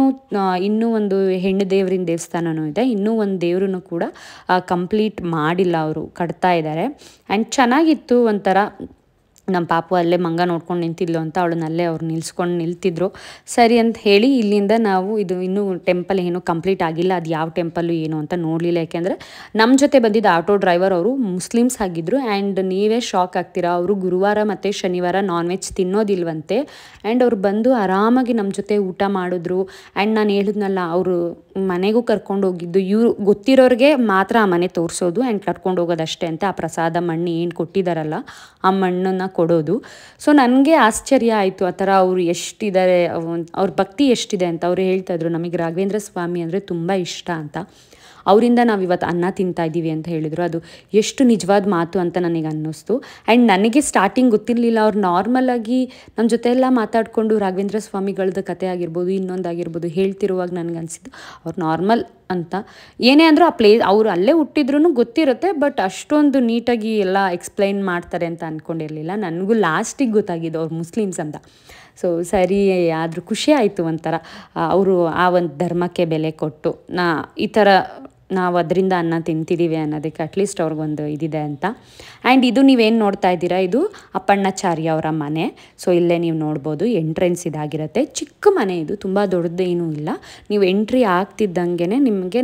Speaker 1: ಇನ್ನೂ ಒಂದು ಹೆಣ್ಣು ದೇವರಿನ ದೇವಸ್ಥಾನವೂ ಇದೆ. ಇನ್ನೂ ಒಂದು ದೇವ್ರೂ ಕೂಡ ಕಂಪ್ಲೀಟ್ ಮಾಡಿಲ್ಲ, ಅವರು ಕಟ್ತಾ ಇದ್ದಾರೆ. ಆ್ಯಂಡ್ ಚೆನ್ನಾಗಿತ್ತು ಒಂಥರ. ನಮ್ಮ ಪಾಪು ಅಲ್ಲೇ ಮಂಗ ನೋಡ್ಕೊಂಡು ನಿಂತಿದ್ಲು ಅಂತ ಅವಳನ್ನಲ್ಲೇ ಅವ್ರು ನಿಲ್ತಿದ್ರು. ಸರಿ ಅಂತ ಹೇಳಿ ಇಲ್ಲಿಂದ ನಾವು ಇದು ಇನ್ನೂ ಟೆಂಪಲ್ ಏನೂ ಕಂಪ್ಲೀಟ್ ಆಗಿಲ್ಲ, ಅದು ಯಾವ ಟೆಂಪಲ್ಲು ಏನು ಅಂತ ನೋಡಲಿಲ್ಲ. ಯಾಕೆಂದರೆ ನಮ್ಮ ಜೊತೆ ಬಂದಿದ್ದ ಆಟೋ ಡ್ರೈವರ್ ಅವರು ಮುಸ್ಲಿಮ್ಸ್ ಆಗಿದ್ದರು. ಆ್ಯಂಡ್ ನೀವೇ ಶಾಕ್ ಆಗ್ತೀರಾ, ಅವರು ಗುರುವಾರ ಮತ್ತು ಶನಿವಾರ ನಾನ್ ವೆಜ್ ತಿನ್ನೋದಿಲ್ವಂತೆ. ಆ್ಯಂಡ್ ಅವ್ರು ಬಂದು ಆರಾಮಾಗಿ ನಮ್ಮ ಜೊತೆ ಊಟ ಮಾಡಿದ್ರು. ಆ್ಯಂಡ್ ನಾನು ಹೇಳಿದ್ನಲ್ಲ, ಅವರು ಮನೆಗೂ ಕರ್ಕೊಂಡು ಹೋಗಿದ್ದು, ಇವರು ಗೊತ್ತಿರೋರಿಗೆ ಮಾತ್ರ ಆ ಮನೆ ತೋರಿಸೋದು ಆ್ಯಂಡ್ ಕರ್ಕೊಂಡು ಹೋಗೋದಷ್ಟೇ ಅಂತ. ಆ ಪ್ರಸಾದ ಮಣ್ಣು ಏನು ಕೊಟ್ಟಿದ್ದಾರಲ್ಲ ಆ ಮಣ್ಣನ್ನು ಕೊಡೋದು. ಸೊ ನನಗೆ ಆಶ್ಚರ್ಯ ಆಯಿತು ಆ ಥರ ಅವರು ಎಷ್ಟಿದ್ದಾರೆ, ಅವ್ರ ಭಕ್ತಿ ಎಷ್ಟಿದೆ ಅಂತ. ಅವರು ಹೇಳ್ತಾಯಿದ್ರು, ನಮಗೆ ರಾಘವೇಂದ್ರ ಸ್ವಾಮಿ ಅಂದರೆ ತುಂಬ ಇಷ್ಟ ಅಂತ. ಅವರಿಂದ ನಾವು ಇವತ್ತು ಅನ್ನ ತಿಂತಾ ಇದ್ದೀವಿ ಅಂತ ಹೇಳಿದರು. ಅದು ಎಷ್ಟು ನಿಜವಾದ ಮಾತು ಅಂತ ನನಗೆ ಅನ್ನಿಸ್ತು. ಆ್ಯಂಡ್ ನನಗೆ ಸ್ಟಾರ್ಟಿಂಗ್ ಗೊತ್ತಿರಲಿಲ್ಲ. ಅವ್ರು ನಾರ್ಮಲಾಗಿ ನಮ್ಮ ಜೊತೆ ಎಲ್ಲ ಮಾತಾಡಿಕೊಂಡು ರಾಘವೇಂದ್ರ ಸ್ವಾಮಿಗಳದ್ದು ಕತೆ ಆಗಿರ್ಬೋದು, ಇನ್ನೊಂದಾಗಿರ್ಬೋದು ಹೇಳ್ತಿರುವಾಗ ನನಗನ್ಸಿದ್ದು ಅವ್ರು ನಾರ್ಮಲ್ ಅಂತ. ಏನೇ ಅಂದರೂ ಆ ಅವರು ಅಲ್ಲೇ ಹುಟ್ಟಿದ್ರೂ ಗೊತ್ತಿರುತ್ತೆ, ಬಟ್ ಅಷ್ಟೊಂದು ನೀಟಾಗಿ ಎಲ್ಲ ಎಕ್ಸ್ಪ್ಲೈನ್ ಮಾಡ್ತಾರೆ ಅಂತ ಅಂದ್ಕೊಂಡಿರಲಿಲ್ಲ. ನನಗೂ ಲಾಸ್ಟಿಗೆ ಗೊತ್ತಾಗಿದ್ದು ಅವ್ರು ಮುಸ್ಲಿಮ್ಸ್ ಅಂತ. ಸೊ ಸರಿ, ಆದರೂ ಖುಷಿ ಆಯಿತು ಒಂಥರ. ಅವರು ಆ ಒಂದು ಧರ್ಮಕ್ಕೆ ಬೆಲೆ ಕೊಟ್ಟು ಈ ಥರ ನಾವು ಅದರಿಂದ ಅನ್ನ ತಿಂತಿದ್ದೀವಿ ಅನ್ನೋದಕ್ಕೆ ಅಟ್ಲೀಸ್ಟ್ ಅವ್ರಿಗೊಂದು ಇದಿದೆ ಅಂತ. ಆ್ಯಂಡ್ ಇದು ನೀವೇನು ನೋಡ್ತಾ ಇದ್ದೀರಾ, ಇದು ಅಪ್ಪಣ್ಣಾಚಾರ್ಯ ಅವರ ಮನೆ. ಸೊ ಇಲ್ಲೇ ನೀವು ನೋಡ್ಬೋದು, ಎಂಟ್ರೆನ್ಸ್ ಇದಾಗಿರುತ್ತೆ. ಚಿಕ್ಕ ಮನೆ ಇದು, ತುಂಬ ದೊಡ್ಡದೇನೂ ಇಲ್ಲ. ನೀವು ಎಂಟ್ರಿ ಆಗ್ತಿದ್ದಂಗೆ ನಿಮಗೇ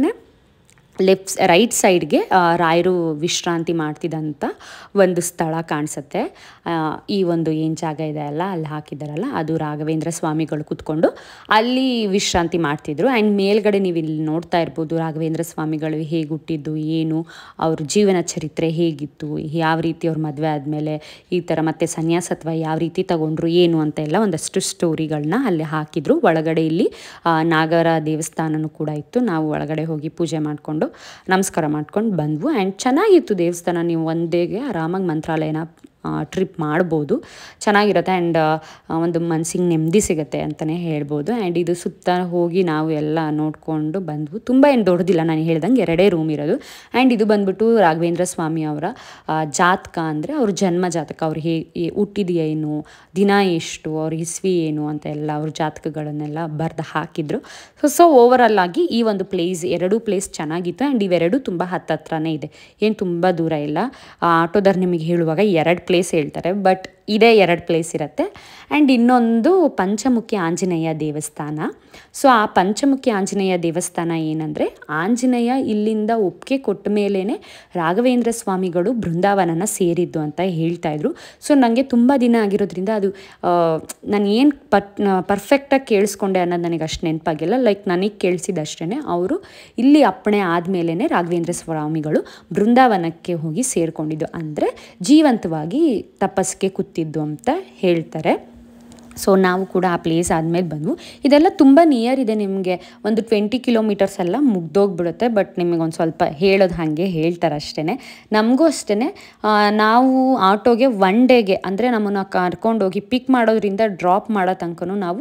Speaker 1: ರೈಟ್ ಸೈಡ್ಗೆ ರಾಯರು ವಿಶ್ರಾಂತಿ ಮಾಡ್ತಿದ್ದಂಥ ಒಂದು ಸ್ಥಳ ಕಾಣಿಸುತ್ತೆ. ಈ ಒಂದು ಏನು ಜಾಗ ಇದೆ ಅಲ್ಲ, ಅಲ್ಲಿ ಹಾಕಿದ್ದಾರಲ್ಲ, ಅದು ರಾಘವೇಂದ್ರ ಸ್ವಾಮಿಗಳು ಕೂತ್ಕೊಂಡು ಅಲ್ಲಿ ವಿಶ್ರಾಂತಿ ಮಾಡ್ತಿದ್ರು. ಆ್ಯಂಡ್ ಮೇಲ್ಗಡೆ ನೀವು ಇಲ್ಲಿ ನೋಡ್ತಾ ಇರ್ಬೋದು, ರಾಘವೇಂದ್ರ ಸ್ವಾಮಿಗಳು ಹೇಗೆ ಹುಟ್ಟಿದ್ದು, ಏನು ಅವ್ರ ಜೀವನ ಚರಿತ್ರೆ ಹೇಗಿತ್ತು, ಯಾವ ರೀತಿ ಅವ್ರ ಮದುವೆ ಆದಮೇಲೆ ಈ ಥರ ಮತ್ತೆ ಸನ್ಯಾಸತ್ವ ಯಾವ ರೀತಿ ತಗೊಂಡ್ರು, ಏನು ಅಂತ ಎಲ್ಲ ಒಂದಷ್ಟು ಸ್ಟೋರಿಗಳನ್ನ ಅಲ್ಲಿ ಹಾಕಿದ್ರು. ಒಳಗಡೆ ಇಲ್ಲಿ ನಾಗರ ದೇವಸ್ಥಾನನೂ ಕೂಡ ಇತ್ತು. ನಾವು ಒಳಗಡೆ ಹೋಗಿ ಪೂಜೆ ಮಾಡಿಕೊಂಡು ನಮಸ್ಕಾರ ಮಾಡ್ಕೊಂಡು ಬಂದ್ವು. ಆ್ಯಂಡ್ ಚೆನ್ನಾಗಿತ್ತು ದೇವಸ್ಥಾನ. ನೀವು ಒಂದೇಗೆ ಆರಾಮಾಗಿ ಮಂತ್ರಾಲಯನ ಟ್ರಿಪ್ ಮಾಡ್ಬೋದು, ಚೆನ್ನಾಗಿರುತ್ತೆ. ಆ್ಯಂಡ್ ಒಂದು ಮನಸ್ಸಿಗೆ ನೆಮ್ಮದಿ ಸಿಗುತ್ತೆ ಅಂತಲೇ ಹೇಳ್ಬೋದು. ಆ್ಯಂಡ್ ಇದು ಸುತ್ತ ಹೋಗಿ ನಾವು ಎಲ್ಲ ನೋಡಿಕೊಂಡು ಬಂದ್ವು. ತುಂಬ ಏನು ದೊಡ್ಡದಿಲ್ಲ, ನಾನು ಹೇಳ್ದಂಗೆ 2 ರೂಮ್ ಇರೋದು. ಆ್ಯಂಡ್ ಇದು ಬಂದ್ಬಿಟ್ಟು ರಾಘವೇಂದ್ರ ಸ್ವಾಮಿ ಅವರ ಜಾತಕ, ಅಂದರೆ ಅವ್ರ ಜನ್ಮ ಜಾತಕ, ಅವ್ರು ಹುಟ್ಟಿದೆಯೇನು, ದಿನ ಎಷ್ಟು, ಅವ್ರ ಇಸ್ವಿ ಏನು ಅಂತ ಎಲ್ಲ ಅವ್ರ ಜಾತಕಗಳನ್ನೆಲ್ಲ ಬರೆದು ಹಾಕಿದ್ರು. ಸೊ ಓವರಾಲ್ ಆಗಿ ಈ ಒಂದು ಪ್ಲೇಸ್ 2 ಪ್ಲೇಸ್ ಚೆನ್ನಾಗಿತ್ತು. ಆ್ಯಂಡ್ ಇವೆರಡು ತುಂಬ ಹತ್ತತ್ರನೇ ಇದೆ, ಏನು ತುಂಬ ದೂರ ಇಲ್ಲ. ಆಟೋದವ್ರು ನಿಮಗೆ ಹೇಳುವಾಗ 2 ಪ್ಲೇಸ್ ಹೇಳ್ತಾರೆ, ಬಟ್ ಇದೇ 2 ಪ್ಲೇಸ್ ಇರುತ್ತೆ. ಆ್ಯಂಡ್ ಇನ್ನೊಂದು ಪಂಚಮುಖಿ ಆಂಜನೇಯ ದೇವಸ್ಥಾನ. ಸೊ ಆ ಪಂಚಮುಖಿ ಆಂಜನೇಯ ದೇವಸ್ಥಾನ ಏನಂದರೆ, ಆಂಜನೇಯ ಇಲ್ಲಿಂದ ಒಪ್ಪಿಗೆ ಕೊಟ್ಟ ಮೇಲೇ ರಾಘವೇಂದ್ರ ಸ್ವಾಮಿಗಳು ಬೃಂದಾವನನ ಸೇರಿದ್ದು ಅಂತ ಹೇಳ್ತಾಯಿದ್ರು. ಸೊ ನನಗೆ ತುಂಬ ದಿನ ಆಗಿರೋದ್ರಿಂದ ಅದು ನಾನು ಏನು ಪರ್ಫೆಕ್ಟಾಗಿ ಕೇಳಿಸ್ಕೊಂಡೆ ಅನ್ನೋದು ನನಗೆ ಅಷ್ಟು ನೆನಪಾಗಿಲ್ಲ. ಲೈಕ್ ನನಗೆ ಕೇಳಿಸಿದಷ್ಟೇ ಅವರು ಇಲ್ಲಿ ಅಪ್ಪಣೆ ಆದಮೇಲೆ ರಾಘವೇಂದ್ರ ಸ್ವಾಮಿಗಳು ಬೃಂದಾವನಕ್ಕೆ ಹೋಗಿ ಸೇರಿಕೊಂಡಿದ್ದು, ಅಂದರೆ ಜೀವಂತವಾಗಿ ತಪಸ್ಸಿಗೆ ಕೂತಿದ್ದು ಅಂತ ಹೇಳ್ತಾರೆ. ಸೊ ನಾವು ಕೂಡ ಆ ಪ್ಲೇಸ್ ಆದಮೇಲೆ ಬಂದ್ವು. ಇದೆಲ್ಲ ತುಂಬ ನಿಯರ್ ಇದೆ, ನಿಮಗೆ ಒಂದು 20 ಕಿಲೋಮೀಟರ್ಸ್ ಎಲ್ಲ ಮುಗ್ದೋಗ್ಬಿಡುತ್ತೆ. ಬಟ್ ನಿಮಗೆ ಒಂದು ಸ್ವಲ್ಪ ಹೇಳೋದು ಹಾಗೆ ಹೇಳ್ತಾರೆ ಅಷ್ಟೇ. ನಮಗೂ ಅಷ್ಟೇ, ನಾವು ಆಟೋಗೆ 1 ಡೇಗೆ, ಅಂದರೆ ನಮ್ಮನ್ನು ಕರ್ಕೊಂಡೋಗಿ ಪಿಕ್ ಮಾಡೋದ್ರಿಂದ ಡ್ರಾಪ್ ಮಾಡೋ ತನಕನೂ ನಾವು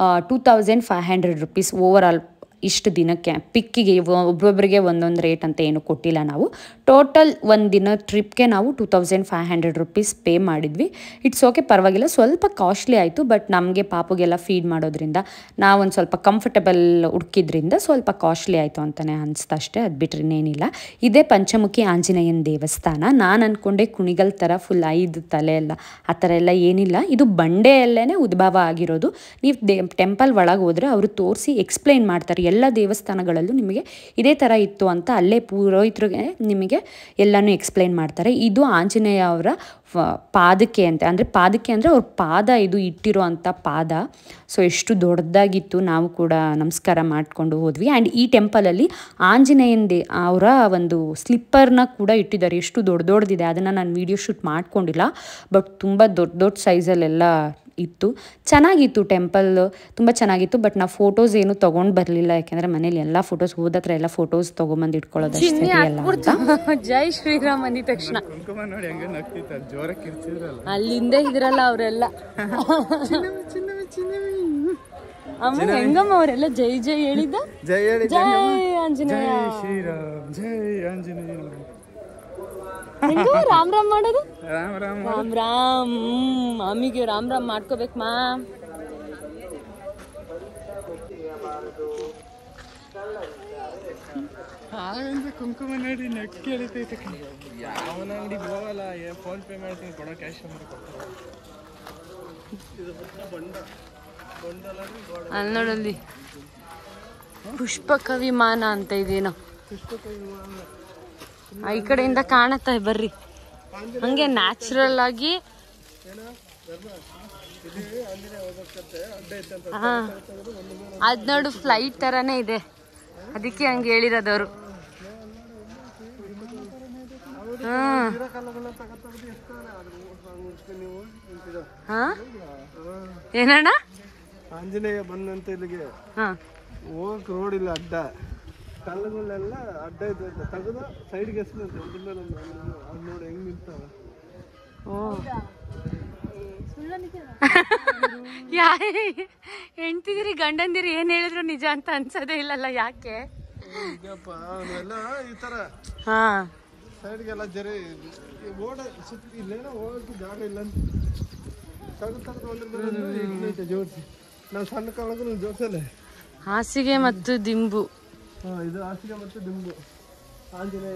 Speaker 1: 2500 ರೂಪೀಸ್ ಓವರಾಲ್ ಇಷ್ಟು ದಿನಕ್ಕೆ. ಪಿಕ್ಕಿಗೆ ಒಬ್ಬೊಬ್ಬರಿಗೆ ಒಂದೊಂದು ರೇಟ್ ಅಂತ ಏನು ಕೊಟ್ಟಿಲ್ಲ ನಾವು. ಟೋಟಲ್ ಒಂದು ದಿನ ಟ್ರಿಪ್ಗೆ ನಾವು 2500 ರೂಪೀಸ್ ಪೇ ಮಾಡಿದ್ವಿ. ಇಟ್ಸ್ ಓಕೆ, ಪರವಾಗಿಲ್ಲ. ಸ್ವಲ್ಪ ಕಾಸ್ಟ್ಲಿ ಆಯಿತು, ಬಟ್ ನಮಗೆ ಪಾಪುಗೆಲ್ಲ ಫೀಡ್ ಮಾಡೋದ್ರಿಂದ ನಾವೊಂದು ಸ್ವಲ್ಪ ಕಂಫರ್ಟಬಲ್ ಹುಡುಕಿದ್ರಿಂದ ಸ್ವಲ್ಪ ಕಾಸ್ಟ್ಲಿ ಆಯಿತು ಅಂತಲೇ ಅನಿಸ್ತು ಅಷ್ಟೇ, ಅದು ಬಿಟ್ಟರೆ ಇನ್ನೇನಿಲ್ಲ. ಇದೇ ಪಂಚಮುಖಿ ಆಂಜನೇಯನ ದೇವಸ್ಥಾನ. ನಾನು ಅಂದ್ಕೊಂಡೆ ಕುಣಿಗಲ್ ಥರ ಫುಲ್ 5 ತಲೆ ಎಲ್ಲ, ಆ ಥರ ಎಲ್ಲ ಏನಿಲ್ಲ. ಇದು ಬಂಡೆಯಲ್ಲೇ ಉದ್ಭವ ಆಗಿರೋದು. ನೀವು ಟೆಂಪಲ್ ಒಳಗೆ ಹೋದರೆ ಅವರು ತೋರಿಸಿ ಎಕ್ಸ್ಪ್ಲೈನ್ ಮಾಡ್ತಾರೆ. ಎಲ್ಲ ದೇವಸ್ಥಾನಗಳಲ್ಲೂ ನಿಮಗೆ ಇದೇ ಥರ ಇತ್ತು ಅಂತ ಅಲ್ಲೇ ಪುರೋಹಿತರಿಗೆ ನಿಮಗೆ ಎಲ್ಲನೂ ಎಕ್ಸ್ಪ್ಲೈನ್ ಮಾಡ್ತಾರೆ. ಇದು ಆಂಜನೇಯ ಅವರ ಪಾದಕ್ಕೆ ಅಂತ, ಅಂದರೆ ಪಾದಕ್ಕೆ ಅಂದರೆ ಅವ್ರ ಪಾದ, ಇದು ಇಟ್ಟಿರೋ ಅಂಥ ಪಾದ. ಸೊ ಎಷ್ಟು ದೊಡ್ಡದಾಗಿತ್ತು, ನಾವು ಕೂಡ ನಮಸ್ಕಾರ ಮಾಡಿಕೊಂಡು ಹೋದ್ವಿ. ಆ್ಯಂಡ್ ಈ ಟೆಂಪಲಲ್ಲಿ ಆಂಜನೇಯನ ಅವರ ಒಂದು ಸ್ಲಿಪ್ಪರ್ನ ಕೂಡ ಇಟ್ಟಿದ್ದಾರೆ. ಎಷ್ಟು ದೊಡ್ಡದಿದೆ, ಅದನ್ನು ನಾನು ವೀಡಿಯೋ ಶೂಟ್ ಮಾಡ್ಕೊಂಡಿಲ್ಲ, ಬಟ್ ತುಂಬ ದೊಡ್ಡ ಸೈಜಲ್ಲೆಲ್ಲ ಇತ್ತು. ಚೆನ್ನಾಗಿತ್ತು, ಟೆಂಪಲ್ ತುಂಬ ಚೆನ್ನಾಗಿತ್ತು. ಬಟ್ ನಾವು ಫೋಟೋಸ್ ಏನು ತೊಗೊಂಡು ಬರಲಿಲ್ಲ, ಯಾಕೆಂದರೆ ಮನೇಲಿ ಎಲ್ಲ ಫೋಟೋಸ್ ಹೋದತ್ರ ಎಲ್ಲ ಫೋಟೋಸ್ ತೊಗೊಂಬಂದು ಇಟ್ಕೊಳ್ಳೋದು ಅಷ್ಟೇ ಅಲ್ಲ. ಜೈ ಶ್ರೀರಾಮ್ ಅಂದಿದ ತಕ್ಷಣ ಅಲ್ಲಿಂದ ಇದ್ರಲ್ಲ ಅವರೆಲ್ಲ ಅಮ್ಮ ಹೆಂಗಮ್ಮ ಅವರೆಲ್ಲ ಜೈ ಜೈ ಹೇಳಿದ್ದ, ಜೈ ಆಂಜನೇಯ ಜೈ ಆಂಜನೇಯ. ರಾಮ್ ರಾಮ್ ಮಾಡೋದು, ರಾಮ್ ರಾಮ್. ಅಮ್ಮಿಗೆ ರಾಮ್ ರಾಮ್ ಮಾಡ್ಕೋಬೇಕು ಮಾ.
Speaker 2: ಕುಂಕುಮ ನೋಡಿ ನಕ್ಕಿ ಎಳಿತೈತೆ. ಯಾವನ ಅಂಗಡಿಗೆ ಹೋಗಲ್ಲ, ಫೋನ್ ಪೇ ಮಾಡ್ತೀನಿ, ಕೊಡೋ ಕ್ಯಾಶ್
Speaker 1: ಅಲ್ಲಿ ನೋಡಲ್ಲಿ ಪುಷ್ಪಕ ವಿಮಾನ ಅಂತ ಇದೇನೋ, ಈ ಕಡೆಯಿಂದ ಕಾಣತ್ತ, ಬರ್ರಿ. ಹಂಗೆ ನ್ಯಾಚುರಲ್ ಆಗಿ ಅದ್ ನೋಡು ಫ್ಲೈಟ್ ತರಾನೇ ಇದೆ, ಅದಕ್ಕೆ ಹಂಗೆ ಹೇಳಿರೋದವ್ರು. ಏನಣ್ಣ
Speaker 2: ಆಂಜನೇಯ ಬಂದಂತ ಇಲ್ಲಿಗೆ ಹೋಗಕ್ ರೋಡ್ ಇಲ್ಲ, ಅಡ್ಡ ಕಲ್ಲುಗಳೆಲ್ಲ ಅಡ್ಡ ಇದೆ, ತೆಗೆದು ಸೈಡ್ಗೆ ಎಸ್ಕೊಂತ ಅದು ನೋಡಿ ಹೆಂಗ್ ನಿಂತಾವ.
Speaker 1: ಹೆಂಡ್ತಿದಿರಿ ಗಂಡಂದಿರಿ ಏನ್ ಹೇಳಿದ್ರು ನಿಜ ಅಂತ ಅನ್ಸೋದೇ ಇಲ್ಲಲ್ಲ, ಯಾಕೆ?
Speaker 2: ಎಲ್ಲ ಈ ತರ ಸೈಡ್ಗೆಲ್ಲ ಜರಿ ಓಡ ಇಲ್ಲೇನೋ ಹೋಗಕ್ಕೆ ಜಾಗ ಇಲ್ಲ ಅಂತ ತೆಗೆದು ಜೋಡಿಸಿ ನಾವು ಸಣ್ಣ ಕಾಲಕ್ಕೂ ಜೋಡಿಸಲ್ಲ.
Speaker 1: ಹಾಸಿಗೆ ಮತ್ತು ದಿಂಬು,
Speaker 2: ಇದು ಹಾಸಿಗೆ ಮತ್ತು ದಿಂಬು ಆಂಜನೇಯ.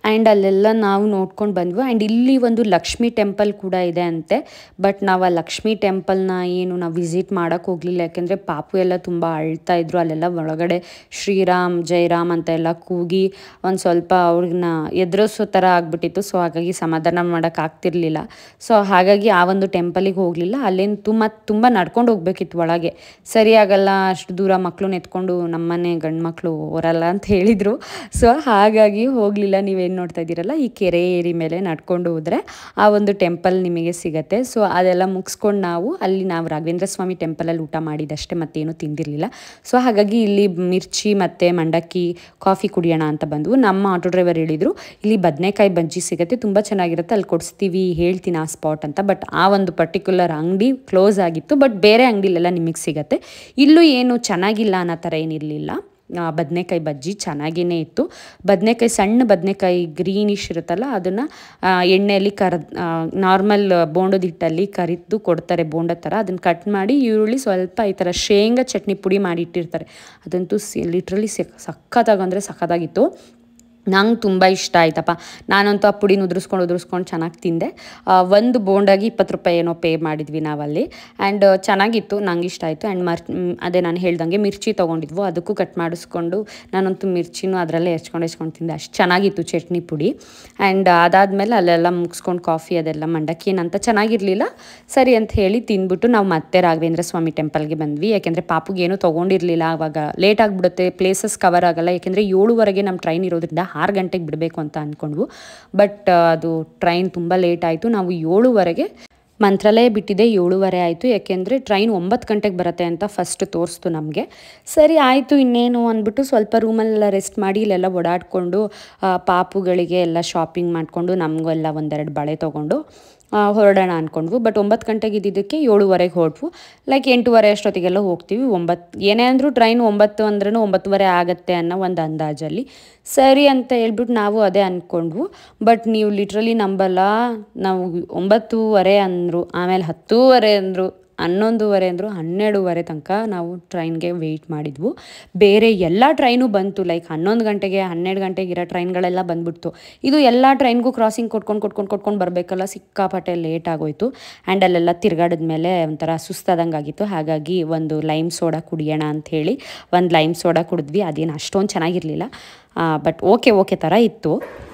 Speaker 1: ಆ್ಯಂಡ್ ಅಲ್ಲೆಲ್ಲ ನಾವು ನೋಡ್ಕೊಂಡು ಬಂದ್ವಿ. ಆ್ಯಂಡ್ ಇಲ್ಲಿ ಒಂದು ಲಕ್ಷ್ಮೀ ಟೆಂಪಲ್ ಕೂಡ ಇದೆ ಅಂತೆ. ಬಟ್ ನಾವು ಆ ಲಕ್ಷ್ಮೀ ಟೆಂಪಲ್ನ ನಾವು ವಿಸಿಟ್ ಮಾಡೋಕ್ಕೆ ಹೋಗಲಿಲ್ಲ, ಯಾಕೆಂದರೆ ಪಾಪು ಎಲ್ಲ ತುಂಬ ಅಳ್ತಾ ಇದ್ರು. ಅಲ್ಲೆಲ್ಲ ಒಳಗಡೆ ಶ್ರೀರಾಮ್ ಜೈರಾಮ್ ಅಂತ ಎಲ್ಲ ಕೂಗಿ ಒಂದು ಸ್ವಲ್ಪ ಅವ್ರನ್ನ ಎದುರಿಸೋ ಥರ ಆಗಿಬಿಟ್ಟಿತ್ತು. ಸೊ ಹಾಗಾಗಿ ಸಮಾಧಾನ ಮಾಡೋಕ್ಕಾಗ್ತಿರ್ಲಿಲ್ಲ. ಸೊ ಹಾಗಾಗಿ ಆ ಒಂದು ಟೆಂಪಲಿಗೆ ಹೋಗಲಿಲ್ಲ. ಅಲ್ಲೇನು ತುಂಬ ನಡ್ಕೊಂಡು ಹೋಗ್ಬೇಕಿತ್ತು ಒಳಗೆ, ಸರಿಯಾಗಲ್ಲ ಅಷ್ಟು ದೂರ ಮಕ್ಕಳನ್ನ ಎತ್ಕೊಂಡು, ನಮ್ಮನೆ ಗಂಡು ಮಕ್ಕಳು ಹೊರಲ್ಲ ಅಂತ ಹೇಳಿದರು. ಸೊ ಹಾಗಾಗಿ ಹೋಗಲಿಲ್ಲ. ನೀವೇನು ನೋಡ್ತಾ ಇದ್ದೀರಲ್ಲ, ಈ ಕೆರೆ ಏರಿ ಮೇಲೆ ನಡ್ಕೊಂಡು ಹೋದರೆ ಆ ಒಂದು ಟೆಂಪಲ್ ನಿಮಗೆ ಸಿಗುತ್ತೆ. ಸೊ ಅದೆಲ್ಲ ಮುಗಿಸ್ಕೊಂಡು ನಾವು ರಾಘವೇಂದ್ರ ಸ್ವಾಮಿ ಟೆಂಪಲಲ್ಲಿ ಊಟ ಮಾಡಿದಷ್ಟೇ, ಮತ್ತೇನು ತಿಂದಿರಲಿಲ್ಲ. ಸೊ ಹಾಗಾಗಿ ಇಲ್ಲಿ ಮಿರ್ಚಿ ಮತ್ತು ಮಂಡಕ್ಕಿ ಕಾಫಿ ಕುಡಿಯೋಣ ಅಂತ ಬಂದು ನಮ್ಮ ಆಟೋ ಡ್ರೈವರ್ ಹೇಳಿದರು, ಇಲ್ಲಿ ಬದನೆಕಾಯಿ ಬಜ್ಜಿ ಸಿಗುತ್ತೆ, ತುಂಬ ಚೆನ್ನಾಗಿರುತ್ತೆ, ಅಲ್ಲಿ ಕೊಡಿಸ್ತೀವಿ, ಹೇಳ್ತೀನಿ ಆ ಸ್ಪಾಟ್ ಅಂತ. ಬಟ್ ಆ ಒಂದು ಪರ್ಟಿಕ್ಯುಲರ್ ಅಂಗಡಿ ಕ್ಲೋಸ್ ಆಗಿತ್ತು. ಬಟ್ ಬೇರೆ ಅಂಗಡಿಲೆಲ್ಲ ನಿಮಗೆ ಸಿಗುತ್ತೆ. ಇಲ್ಲೂ ಏನು ಚೆನ್ನಾಗಿಲ್ಲ ಅನ್ನೋ ಥರ ಏನಿರಲಿಲ್ಲ. ಬದನೆಕಾಯಿ ಬಜ್ಜಿ ಚೆನ್ನಾಗೇ ಇತ್ತು. ಬದನೆಕಾಯಿ ಸಣ್ಣ ಬದನೆಕಾಯಿ ಗ್ರೀನಿಶ್ ಇರುತ್ತಲ್ಲ, ಅದನ್ನು ಎಣ್ಣೆಯಲ್ಲಿ ನಾರ್ಮಲ್ ಬೋಂಡದ ಹಿಟ್ಟಲ್ಲಿ ಕರಿದು ಕೊಡ್ತಾರೆ, ಬೋಂಡ ಥರ. ಅದನ್ನು ಕಟ್ ಮಾಡಿ ಈರುಳ್ಳಿ ಸ್ವಲ್ಪ ಈ ಥರ ಶೇಂಗಾ ಚಟ್ನಿ ಪುಡಿ ಮಾಡಿ ಇಟ್ಟಿರ್ತಾರೆ. ಅದಂತೂ ಲಿಟ್ರಲಿ ಸಖತ್ತಾಗಂದರೆ ಸಖತ್ತಾಗಿತ್ತು. ನಂಗೆ ತುಂಬ ಇಷ್ಟ ಆಯ್ತಪ್ಪ. ನಾನಂತೂ ಆ ಪುಡಿನ ಉದುರಿಸ್ಕೊಂಡು ಚೆನ್ನಾಗಿ ತಿಂದೆ. ಒಂದು ಬೋಂಡಾಗಿ 20 ರೂಪಾಯಿ ಏನೋ ಪೇ ಮಾಡಿದ್ವಿ ನಾವಲ್ಲಿ. ಆ್ಯಂಡ್ ಚೆನ್ನಾಗಿತ್ತು, ನಂಗೆ ಇಷ್ಟ ಆಯಿತು. ಆ್ಯಂಡ್ ಅದೇ ನಾನು ಹೇಳ್ದಂಗೆ ಮಿರ್ಚಿ ತೊಗೊಂಡಿದ್ವು, ಅದಕ್ಕೂ ಕಟ್ ಮಾಡಿಸ್ಕೊಂಡು ನಾನಂತೂ ಮಿರ್ಚಿನೂ ಅದರಲ್ಲೇ ಹೆಚ್ಕೊಂಡು ತಿಂದೆ. ಅಷ್ಟು ಚೆನ್ನಾಗಿತ್ತು ಚಟ್ನಿ ಪುಡಿ. ಆ್ಯಂಡ್ ಅದಾದಮೇಲೆ ಅಲ್ಲೆಲ್ಲ ಮುಗಿಸ್ಕೊಂಡು ಕಾಫಿ ಅದೆಲ್ಲ ಮಂಡಕ್ಕಿ ಏನಂತ ಚೆನ್ನಾಗಿರಲಿಲ್ಲ. ಸರಿ ಅಂತ ಹೇಳಿ ತಿಂದ್ಬಿಟ್ಟು ನಾವು ಮತ್ತೆ ರಾಘವೇಂದ್ರ ಸ್ವಾಮಿ ಟೆಂಪಲ್ಗೆ ಬಂದ್ವಿ. ಯಾಕೆಂದರೆ ಪಾಪುಗೆ ಏನೂ ತೊಗೊಂಡಿರಲಿಲ್ಲ. ಆವಾಗ ಲೇಟ್ ಆಗಿಬಿಡುತ್ತೆ, ಪ್ಲೇಸಸ್ ಕವರ್ ಆಗೋಲ್ಲ. ಯಾಕೆಂದರೆ 7:15 ನಮ್ಮ ಟ್ರೈನ್ ಇರೋದ್ರಿಂದ 6 ಗಂಟೆಗೆ ಬಿಡಬೇಕು ಅಂತ ಅಂದ್ಕೊಂಡ್ವು. ಬಟ್ ಅದು ಟ್ರೈನ್ ತುಂಬ ಲೇಟ್ ಆಯಿತು. ನಾವು 7:15 ಮಂತ್ರಾಲಯ ಬಿಟ್ಟಿದೆ, 7:15 ಆಯಿತು. ಯಾಕೆಂದರೆ ಟ್ರೈನ್ 9 ಗಂಟೆಗೆ ಬರುತ್ತೆ ಅಂತ ಫಸ್ಟ್ ತೋರಿಸ್ತು ನಮಗೆ. ಸರಿ ಆಯಿತು ಇನ್ನೇನು ಅಂದ್ಬಿಟ್ಟು ಸ್ವಲ್ಪ ರೂಮಲ್ಲೆಲ್ಲ ರೆಸ್ಟ್ ಮಾಡಿ ಇಲ್ಲೆಲ್ಲ ಓಡಾಡಿಕೊಂಡು ಪಾಪುಗಳಿಗೆ ಎಲ್ಲ ಶಾಪಿಂಗ್ ಮಾಡಿಕೊಂಡು ನಮಗೂ ಎಲ್ಲ ಒಂದೆರಡು ಬಳೆ ತೊಗೊಂಡು ಹೊರಡೋಣ ಅಂದ್ಕೊಂಡ್ವು. ಬಟ್ 9 ಗಂಟೆಗೆ ಇದ್ದಿದ್ದಕ್ಕೆ 7:15 ಹೊರಟ್ವು. ಲೈಕ್ 8:15 ಅಷ್ಟೊತ್ತಿಗೆಲ್ಲ ಹೋಗ್ತೀವಿ. ಏನೇ ಅಂದರೂ ಟ್ರೈನ್ 9 ಅಂದ್ರೂ 9:15 ಆಗುತ್ತೆ ಅನ್ನೋ ಒಂದು ಅಂದಾಜಲ್ಲಿ ಸರಿ ಅಂತ ಹೇಳ್ಬಿಟ್ಟು ನಾವು ಅದೇ ಅಂದ್ಕೊಂಡ್ವು. ಬಟ್ ನೀವು ಲಿಟ್ರಲಿ ನಂಬಲ್ಲ, ನಾವು 9:15 ಅಂದರು, ಆಮೇಲೆ 10:15 ಅಂದರು, 11:15 ಅಂದರು, 12:15 ತನಕ ನಾವು ಟ್ರೈನ್ಗೆ ವೆಯ್ಟ್ ಮಾಡಿದ್ವು. ಬೇರೆ ಎಲ್ಲ ಟ್ರೈನು ಬಂತು, ಲೈಕ್ 11 ಗಂಟೆಗೆ 12 ಗಂಟೆಗೆ ಇರೋ ಟ್ರೈನ್ಗಳೆಲ್ಲ ಬಂದ್ಬಿಡ್ತು. ಇದು ಎಲ್ಲ ಟ್ರೈನ್ಗೂ ಕ್ರಾಸಿಂಗ್ ಕೊಟ್ಕೊಂಡು ಬರಬೇಕಲ್ಲ, ಸಿಕ್ಕಾಪಟ್ಟೆ ಲೇಟ್ ಆಗೋಯ್ತು. ಆ್ಯಂಡ್ ಅಲ್ಲೆಲ್ಲ ತಿರ್ಗಾಡಿದ್ಮೇಲೆ ಒಂಥರ ಸುಸ್ತಾದಂಗೆ ಆಗಿತ್ತು. ಹಾಗಾಗಿ ಒಂದು ಲೈಮ್ ಸೋಡಾ ಕುಡಿಯೋಣ ಅಂಥೇಳಿ ಒಂದು ಲೈಮ್ ಸೋಡಾ ಕುಡಿದ್ವಿ. ಅದೇನು ಅಷ್ಟೊಂದು ಚೆನ್ನಾಗಿರಲಿಲ್ಲ, ಬಟ್ ಓಕೆ ಥರ ಇತ್ತು.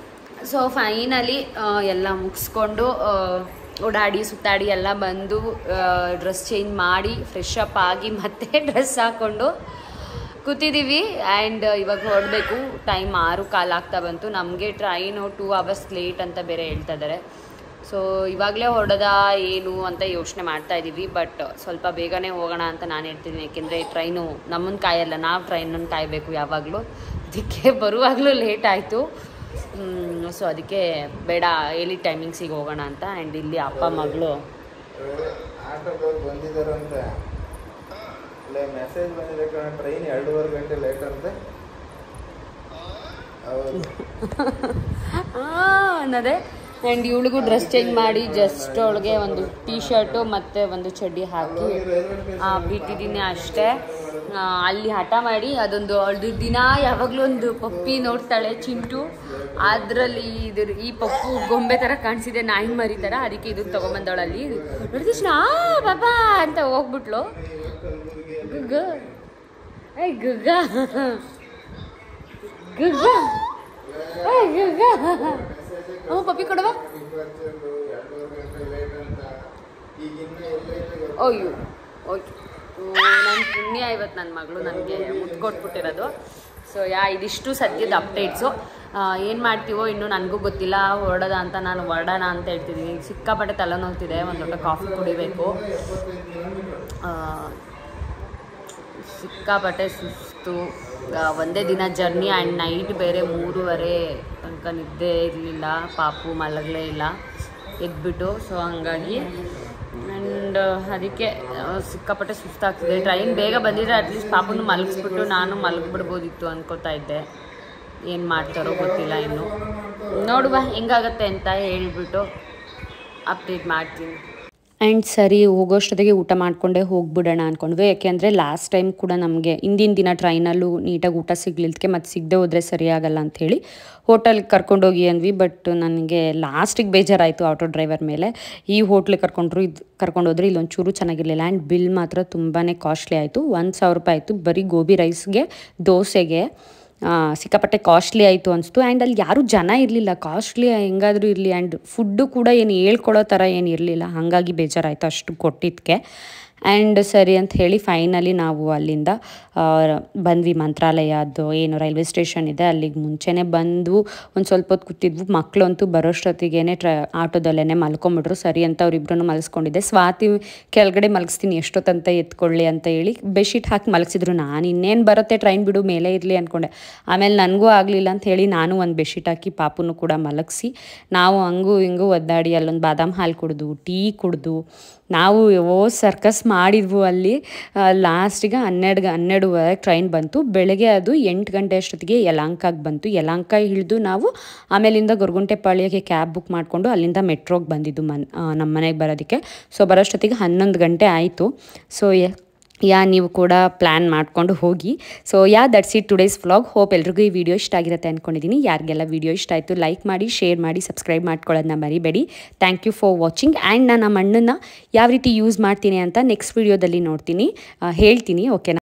Speaker 1: ಸೊ ಫೈನಲಿ ಎಲ್ಲ ಮುಗಿಸ್ಕೊಂಡು ಓಡಾಡಿ ಸುತ್ತಾಡಿ ಎಲ್ಲ ಬಂದು ಡ್ರೆಸ್ ಚೇಂಜ್ ಮಾಡಿ ಫ್ರೆಶ್ ಅಪ್ ಆಗಿ ಮತ್ತೆ ಡ್ರೆಸ್ ಹಾಕ್ಕೊಂಡು ಕೂತಿದ್ದೀವಿ. ಆ್ಯಂಡ್ ಇವಾಗ ಹೊರಡಬೇಕು. ಟೈಮ್ 6:15 ಆಗ್ತಾ ಬಂತು. ನಮಗೆ ಟ್ರೈನು 2 ಅವರ್ಸ್ ಲೇಟ್ ಅಂತ ಬೇರೆ ಹೇಳ್ತಾ ಇದ್ದಾರೆ. ಸೊ ಇವಾಗಲೇ ಹೊರಡೋದ ಏನು ಅಂತ ಯೋಚನೆ ಮಾಡ್ತಾ ಇದ್ದೀವಿ. ಬಟ್ ಸ್ವಲ್ಪ ಬೇಗನೆ ಹೋಗೋಣ ಅಂತ ನಾನು ಹೇಳ್ತಿದ್ದೀನಿ. ಯಾಕೆಂದರೆ ಟ್ರೈನು ನಮ್ಮನ್ನು ಕಾಯಲ್ಲ, ನಾವು ಟ್ರೈನನ್ನು ಕಾಯಬೇಕು ಯಾವಾಗಲೂ. ಅದಕ್ಕೆ ಬರುವಾಗಲೂ ಲೇಟ್ ಆಯಿತು. ಸೊ ಅದಕ್ಕೆ ಬೇಡ, ಎಲ್ಲಿ ಟೈಮಿಂಗ್ಸಿಗೆ ಹೋಗೋಣ ಅಂತ. ಆ್ಯಂಡ್ ಇಲ್ಲಿ ಅಪ್ಪ ಮಗಳು
Speaker 2: ಆಟೋದವ್ರು ಬಂದಿದ್ದಾರಂತೆ, ಮೆಸೇಜ್ ಬಂದಿದೆ ಕಣ, ಟ್ರೈನ್ 2.5 ಗಂಟೆ ಲೇಟ್ ಅಂತೆ.
Speaker 1: ಅನ್ನೋದೇ. ಆ್ಯಂಡ್ ಇವಳಿಗೂ ಡ್ರೆಸ್ ಚೇಂಜ್ ಮಾಡಿ ಜಸ್ಟ್ ಅವಳಿಗೆ ಒಂದು ಟೀ ಶರ್ಟು ಮತ್ತು ಒಂದು ಚಡ್ಡಿ ಹಾಕಿ ಬಿಟ್ಟಿದ್ದೀನಿ ಅಷ್ಟೇ. ಅಲ್ಲಿ ಹಠ ಮಾಡಿ ಅದೊಂದು ಅವಳದು ದಿನ ಯಾವಾಗಲೂ ಒಂದು ಪಪ್ಪಿ ನೋಡ್ತಾಳೆ ಚಿಂಟು. ಅದರಲ್ಲಿ ಈ ಪಪ್ಪು ಗೊಂಬೆ ಥರ ಕಾಣಿಸಿದೆ, ನಾಯಿ ಮರಿ ಥರ. ಅದಕ್ಕೆ ಇದನ್ನು ತೊಗೊಂಬಂದವಳು. ಅಲ್ಲಿ ನೋಡಿದ ಬಾಬಾ ಅಂತ ಹೋಗ್ಬಿಟ್ಲು. ಗುಗ್ಗ ಏ ಗುಗ್ಗ ಗುಗ್ಗ ಏ ಗುಗ್ಗ. ಹ್ಞೂ ಪಪ್ಪಿ ಕೊಡವ. ಅಯ್ಯೋ ಓಕೆ, ನನ್ನ ಪುಣ್ಯ ಇವತ್ತು ನನ್ನ ಮಗಳು ನನಗೆ ಮುದ್ದು ಕೊಟ್ಬಿಟ್ಟಿರೋದು. ಸೊ ಇದಿಷ್ಟು ಸದ್ಯದ ಅಪ್ಡೇಟ್ಸು. ಏನು ಮಾಡ್ತೀವೋ ಇನ್ನೂ ನನಗೂ ಗೊತ್ತಿಲ್ಲ. ಹೊರಡೋದ ಅಂತ ನಾನು ಹೊರಡೋಣ ಅಂತ ಹೇಳ್ತಿದ್ದೀನಿ. ಸಿಕ್ಕಾಪಟ್ಟೆ ತಲೆನೋವ್ತಿದೆ, ಒಂದು ಲೋಟ ಕಾಫಿ ಕುಡಿಬೇಕು. ಸಿಕ್ಕಾಪಟ್ಟೆ ಸುಸ್ತು. ಒಂದೇ ದಿನ ಜರ್ನಿ ಆ್ಯಂಡ್ ನೈಟ್ ಬೇರೆ 3:30 ತನಕ ನಿದ್ದೆ ಇರಲಿಲ್ಲ. ಪಾಪು ಮಲಗಲೇ ಇಲ್ಲ ಎದ್ಬಿಟ್ಟು. ಸೊ ಹಂಗಾಗಿ ಆ್ಯಂಡ್ ಅದಕ್ಕೆ ಸಿಕ್ಕಾಪಟ್ಟೆ ಸುಸ್ತಾಗ್ತಿದೆ. ಟ್ರೈನ್ ಬೇಗ ಬಂದಿದ್ರೆ ಅಟ್ಲೀಸ್ಟ್ ಪಾಪನ್ನು ಮಲಗಿಸ್ಬಿಟ್ಟು ನಾನು ಮಲಗಿಬಿಡ್ಬೋದಿತ್ತು ಅಂದ್ಕೋತಾ ಇದ್ದೆ. ಏನು ಮಾಡ್ತಾರೋ ಗೊತ್ತಿಲ್ಲ ಇನ್ನು. ನೋಡುವ ಹೆಂಗಾಗತ್ತೆ ಅಂತ ಹೇಳಿಬಿಟ್ಟು ಅಪ್ಡೇಟ್ ಮಾಡ್ತೀನಿ. ಆ್ಯಂಡ್ ಸರಿ ಹೋಗೋಷ್ಟೊತ್ತಿಗೆ ಊಟ ಮಾಡಿಕೊಂಡೇ ಹೋಗ್ಬಿಡೋಣ ಅಂದ್ಕೊಂಡ್ವಿ. ಯಾಕೆಂದರೆ ಲಾಸ್ಟ್ ಟೈಮ್ ಕೂಡ ನಮಗೆ ಹಿಂದಿನ ದಿನ ಟ್ರೈನಲ್ಲೂ ನೀಟಾಗಿ ಊಟ ಸಿಗ್ಲಿಲ್ದಕ್ಕೆ ಮತ್ತು ಸಿಗದೆ ಹೋದರೆ ಸರಿಯಾಗಲ್ಲ ಅಂಥೇಳಿ ಹೋಟೆಲ್ಗೆ ಕರ್ಕೊಂಡೋಗಿ ಅಂದ್ವಿ. ಬಟ್ ನನಗೆ ಲಾಸ್ಟಿಗೆ ಬೇಜಾರಾಯಿತು ಆಟೋ ಡ್ರೈವರ್ ಮೇಲೆ. ಈ ಹೋಟ್ಲಿಗೆ ಕರ್ಕೊಂಡೋದ್ರೆ ಇಲ್ಲೊಂಚೂರು ಚೆನ್ನಾಗಿರಲಿಲ್ಲ. ಆ್ಯಂಡ್ ಬಿಲ್ ಮಾತ್ರ ತುಂಬಾ ಕಾಸ್ಟ್ಲಿ ಆಯಿತು. 1,000 ರೂಪಾಯಿ ಆಯಿತು ಬರೀ ಗೋಬಿ ರೈಸ್ಗೆ, ದೋಸೆಗೆ. ಸಿಕ್ಕಾಪಟ್ಟೆ ಕಾಸ್ಟ್ಲಿ ಆಯಿತು ಅನಿಸ್ತು. ಆ್ಯಂಡ್ ಅಲ್ಲಿ ಯಾರೂ ಜನ ಇರಲಿಲ್ಲ. ಕಾಸ್ಟ್ಲಿ ಹೆಂಗಾದರೂ ಇರಲಿ, ಆ್ಯಂಡ್ ಫುಡ್ಡು ಕೂಡ ಏನು ಹೇಳ್ಕೊಡೋ ಥರ ಏನು ಇರಲಿಲ್ಲ. ಹಾಗಾಗಿ ಬೇಜಾರಾಯಿತು ಅಷ್ಟು ಕೊಟ್ಟಿದ್ದಕ್ಕೆ. ಆ್ಯಂಡ್ ಸರಿ ಅಂತ ಹೇಳಿ ಫೈನಲಿ ನಾವು ಅಲ್ಲಿಂದ ಬಂದ್ವಿ. ಮಂತ್ರಾಲಯ ಅದು ಏನು ರೈಲ್ವೆ ಸ್ಟೇಷನ್ ಇದೆ ಅಲ್ಲಿಗೆ ಮುಂಚೆನೇ ಬಂದು ಒಂದು ಸ್ವಲ್ಪ ಹೊತ್ತು ಕೂತಿದ್ವು. ಮಕ್ಕಳಂತೂ ಬರೋಷ್ಟೊತ್ತಿಗೇ ಆಟೋದಲ್ಲೇ ಮಲ್ಕೊಂಬಿಟ್ರು. ಸರಿ ಅಂತ ಅವರಿಬ್ಬರನ್ನು ಮಲಗಿಸ್ಕೊಂಡಿದ್ದೆ. ಸ್ವಾತಿ ಕೆಳಗಡೆ ಮಲಗಿಸ್ತೀನಿ ಎಷ್ಟೊತ್ತಂತ ಎತ್ಕೊಳ್ಳಿ ಅಂತ ಹೇಳಿ ಬೆಡ್ಶೀಟ್ ಹಾಕಿ ಮಲಗಿಸಿದ್ರು. ನಾನು ಇನ್ನೇನು ಬರುತ್ತೆ ಟ್ರೈನ್ ಬಿಡು ಮೇಲೆ ಇರಲಿ ಅಂದ್ಕೊಂಡೆ. ಆಮೇಲೆ ನನಗೂ ಆಗಲಿಲ್ಲ ಅಂತ ಹೇಳಿ ನಾನು ಒಂದು ಬೆಡ್ಶೀಟ್ ಹಾಕಿ ಪಾಪುನು ಕೂಡ ಮಲಗಿಸಿ ನಾವು ಹಂಗೂ ಹಿಂಗೂ ಒದ್ದಾಡಿ ಅಲ್ಲೊಂದು ಬಾದಾಮ್ ಹಾಲು ಕುಡಿದು ಟೀ ಕುಡಿದು ನಾವು ಸರ್ಕಸ್ ಮಾಡಿದ್ವು ಅಲ್ಲಿ. ಲಾಸ್ಟಿಗೆ 12:30 ಟ್ರೈನ್ ಬಂತು. ಬೆಳಗ್ಗೆ ಅದು 8 ಗಂಟೆ ಅಷ್ಟೊತ್ತಿಗೆ ಯಲಹಂಕಕ್ಕೆ ಬಂತು. ಯಲಹಂಕ ಇಳಿದು ನಾವು ಆಮೇಲಿಂದ ಗೊರಗುಂಟೆಪಾಳ್ಯಕ್ಕೆ ಕ್ಯಾಬ್ ಬುಕ್ ಮಾಡಿಕೊಂಡು ಅಲ್ಲಿಂದ ಮೆಟ್ರೋಗೆ ಬಂದಿದ್ದು ನಮ್ಮ ಮನೆಗೆ ಬರೋದಕ್ಕೆ. ಸೊ ಬರೋಷ್ಟೊತ್ತಿಗೆ 11 ಗಂಟೆ ಆಯಿತು. ಸೊ ನೀವು ಕೂಡ ಪ್ಲ್ಯಾನ್ ಮಾಡಿಕೊಂಡು ಹೋಗಿ. So that's it today's vlog. Hope ಎಲ್ರಿಗೂ ಈ ವಿಡಿಯೋ ಇಷ್ಟ ಆಗಿರುತ್ತೆ ಅಂದ್ಕೊಂಡಿದ್ದೀನಿ. ಯಾರಿಗೆಲ್ಲ ವಿಡಿಯೋ ಇಷ್ಟ ಆಯಿತು ಲೈಕ್ ಮಾಡಿ, ಶೇರ್ ಮಾಡಿ, ಸಬ್ಸ್ಕ್ರೈಬ್ ಮಾಡ್ಕೊಳ್ಳೋದನ್ನ ಮರಿಬೇಡಿ. Thank you for watching. And ನಾನು ಆ ಮಣ್ಣನ್ನು ಯಾವ ರೀತಿ ಯೂಸ್ ಮಾಡ್ತೀನಿ ಅಂತ ನೆಕ್ಸ್ಟ್ ವಿಡಿಯೋದಲ್ಲಿ ಹೇಳ್ತೀನಿ. ಓಕೆನಾ?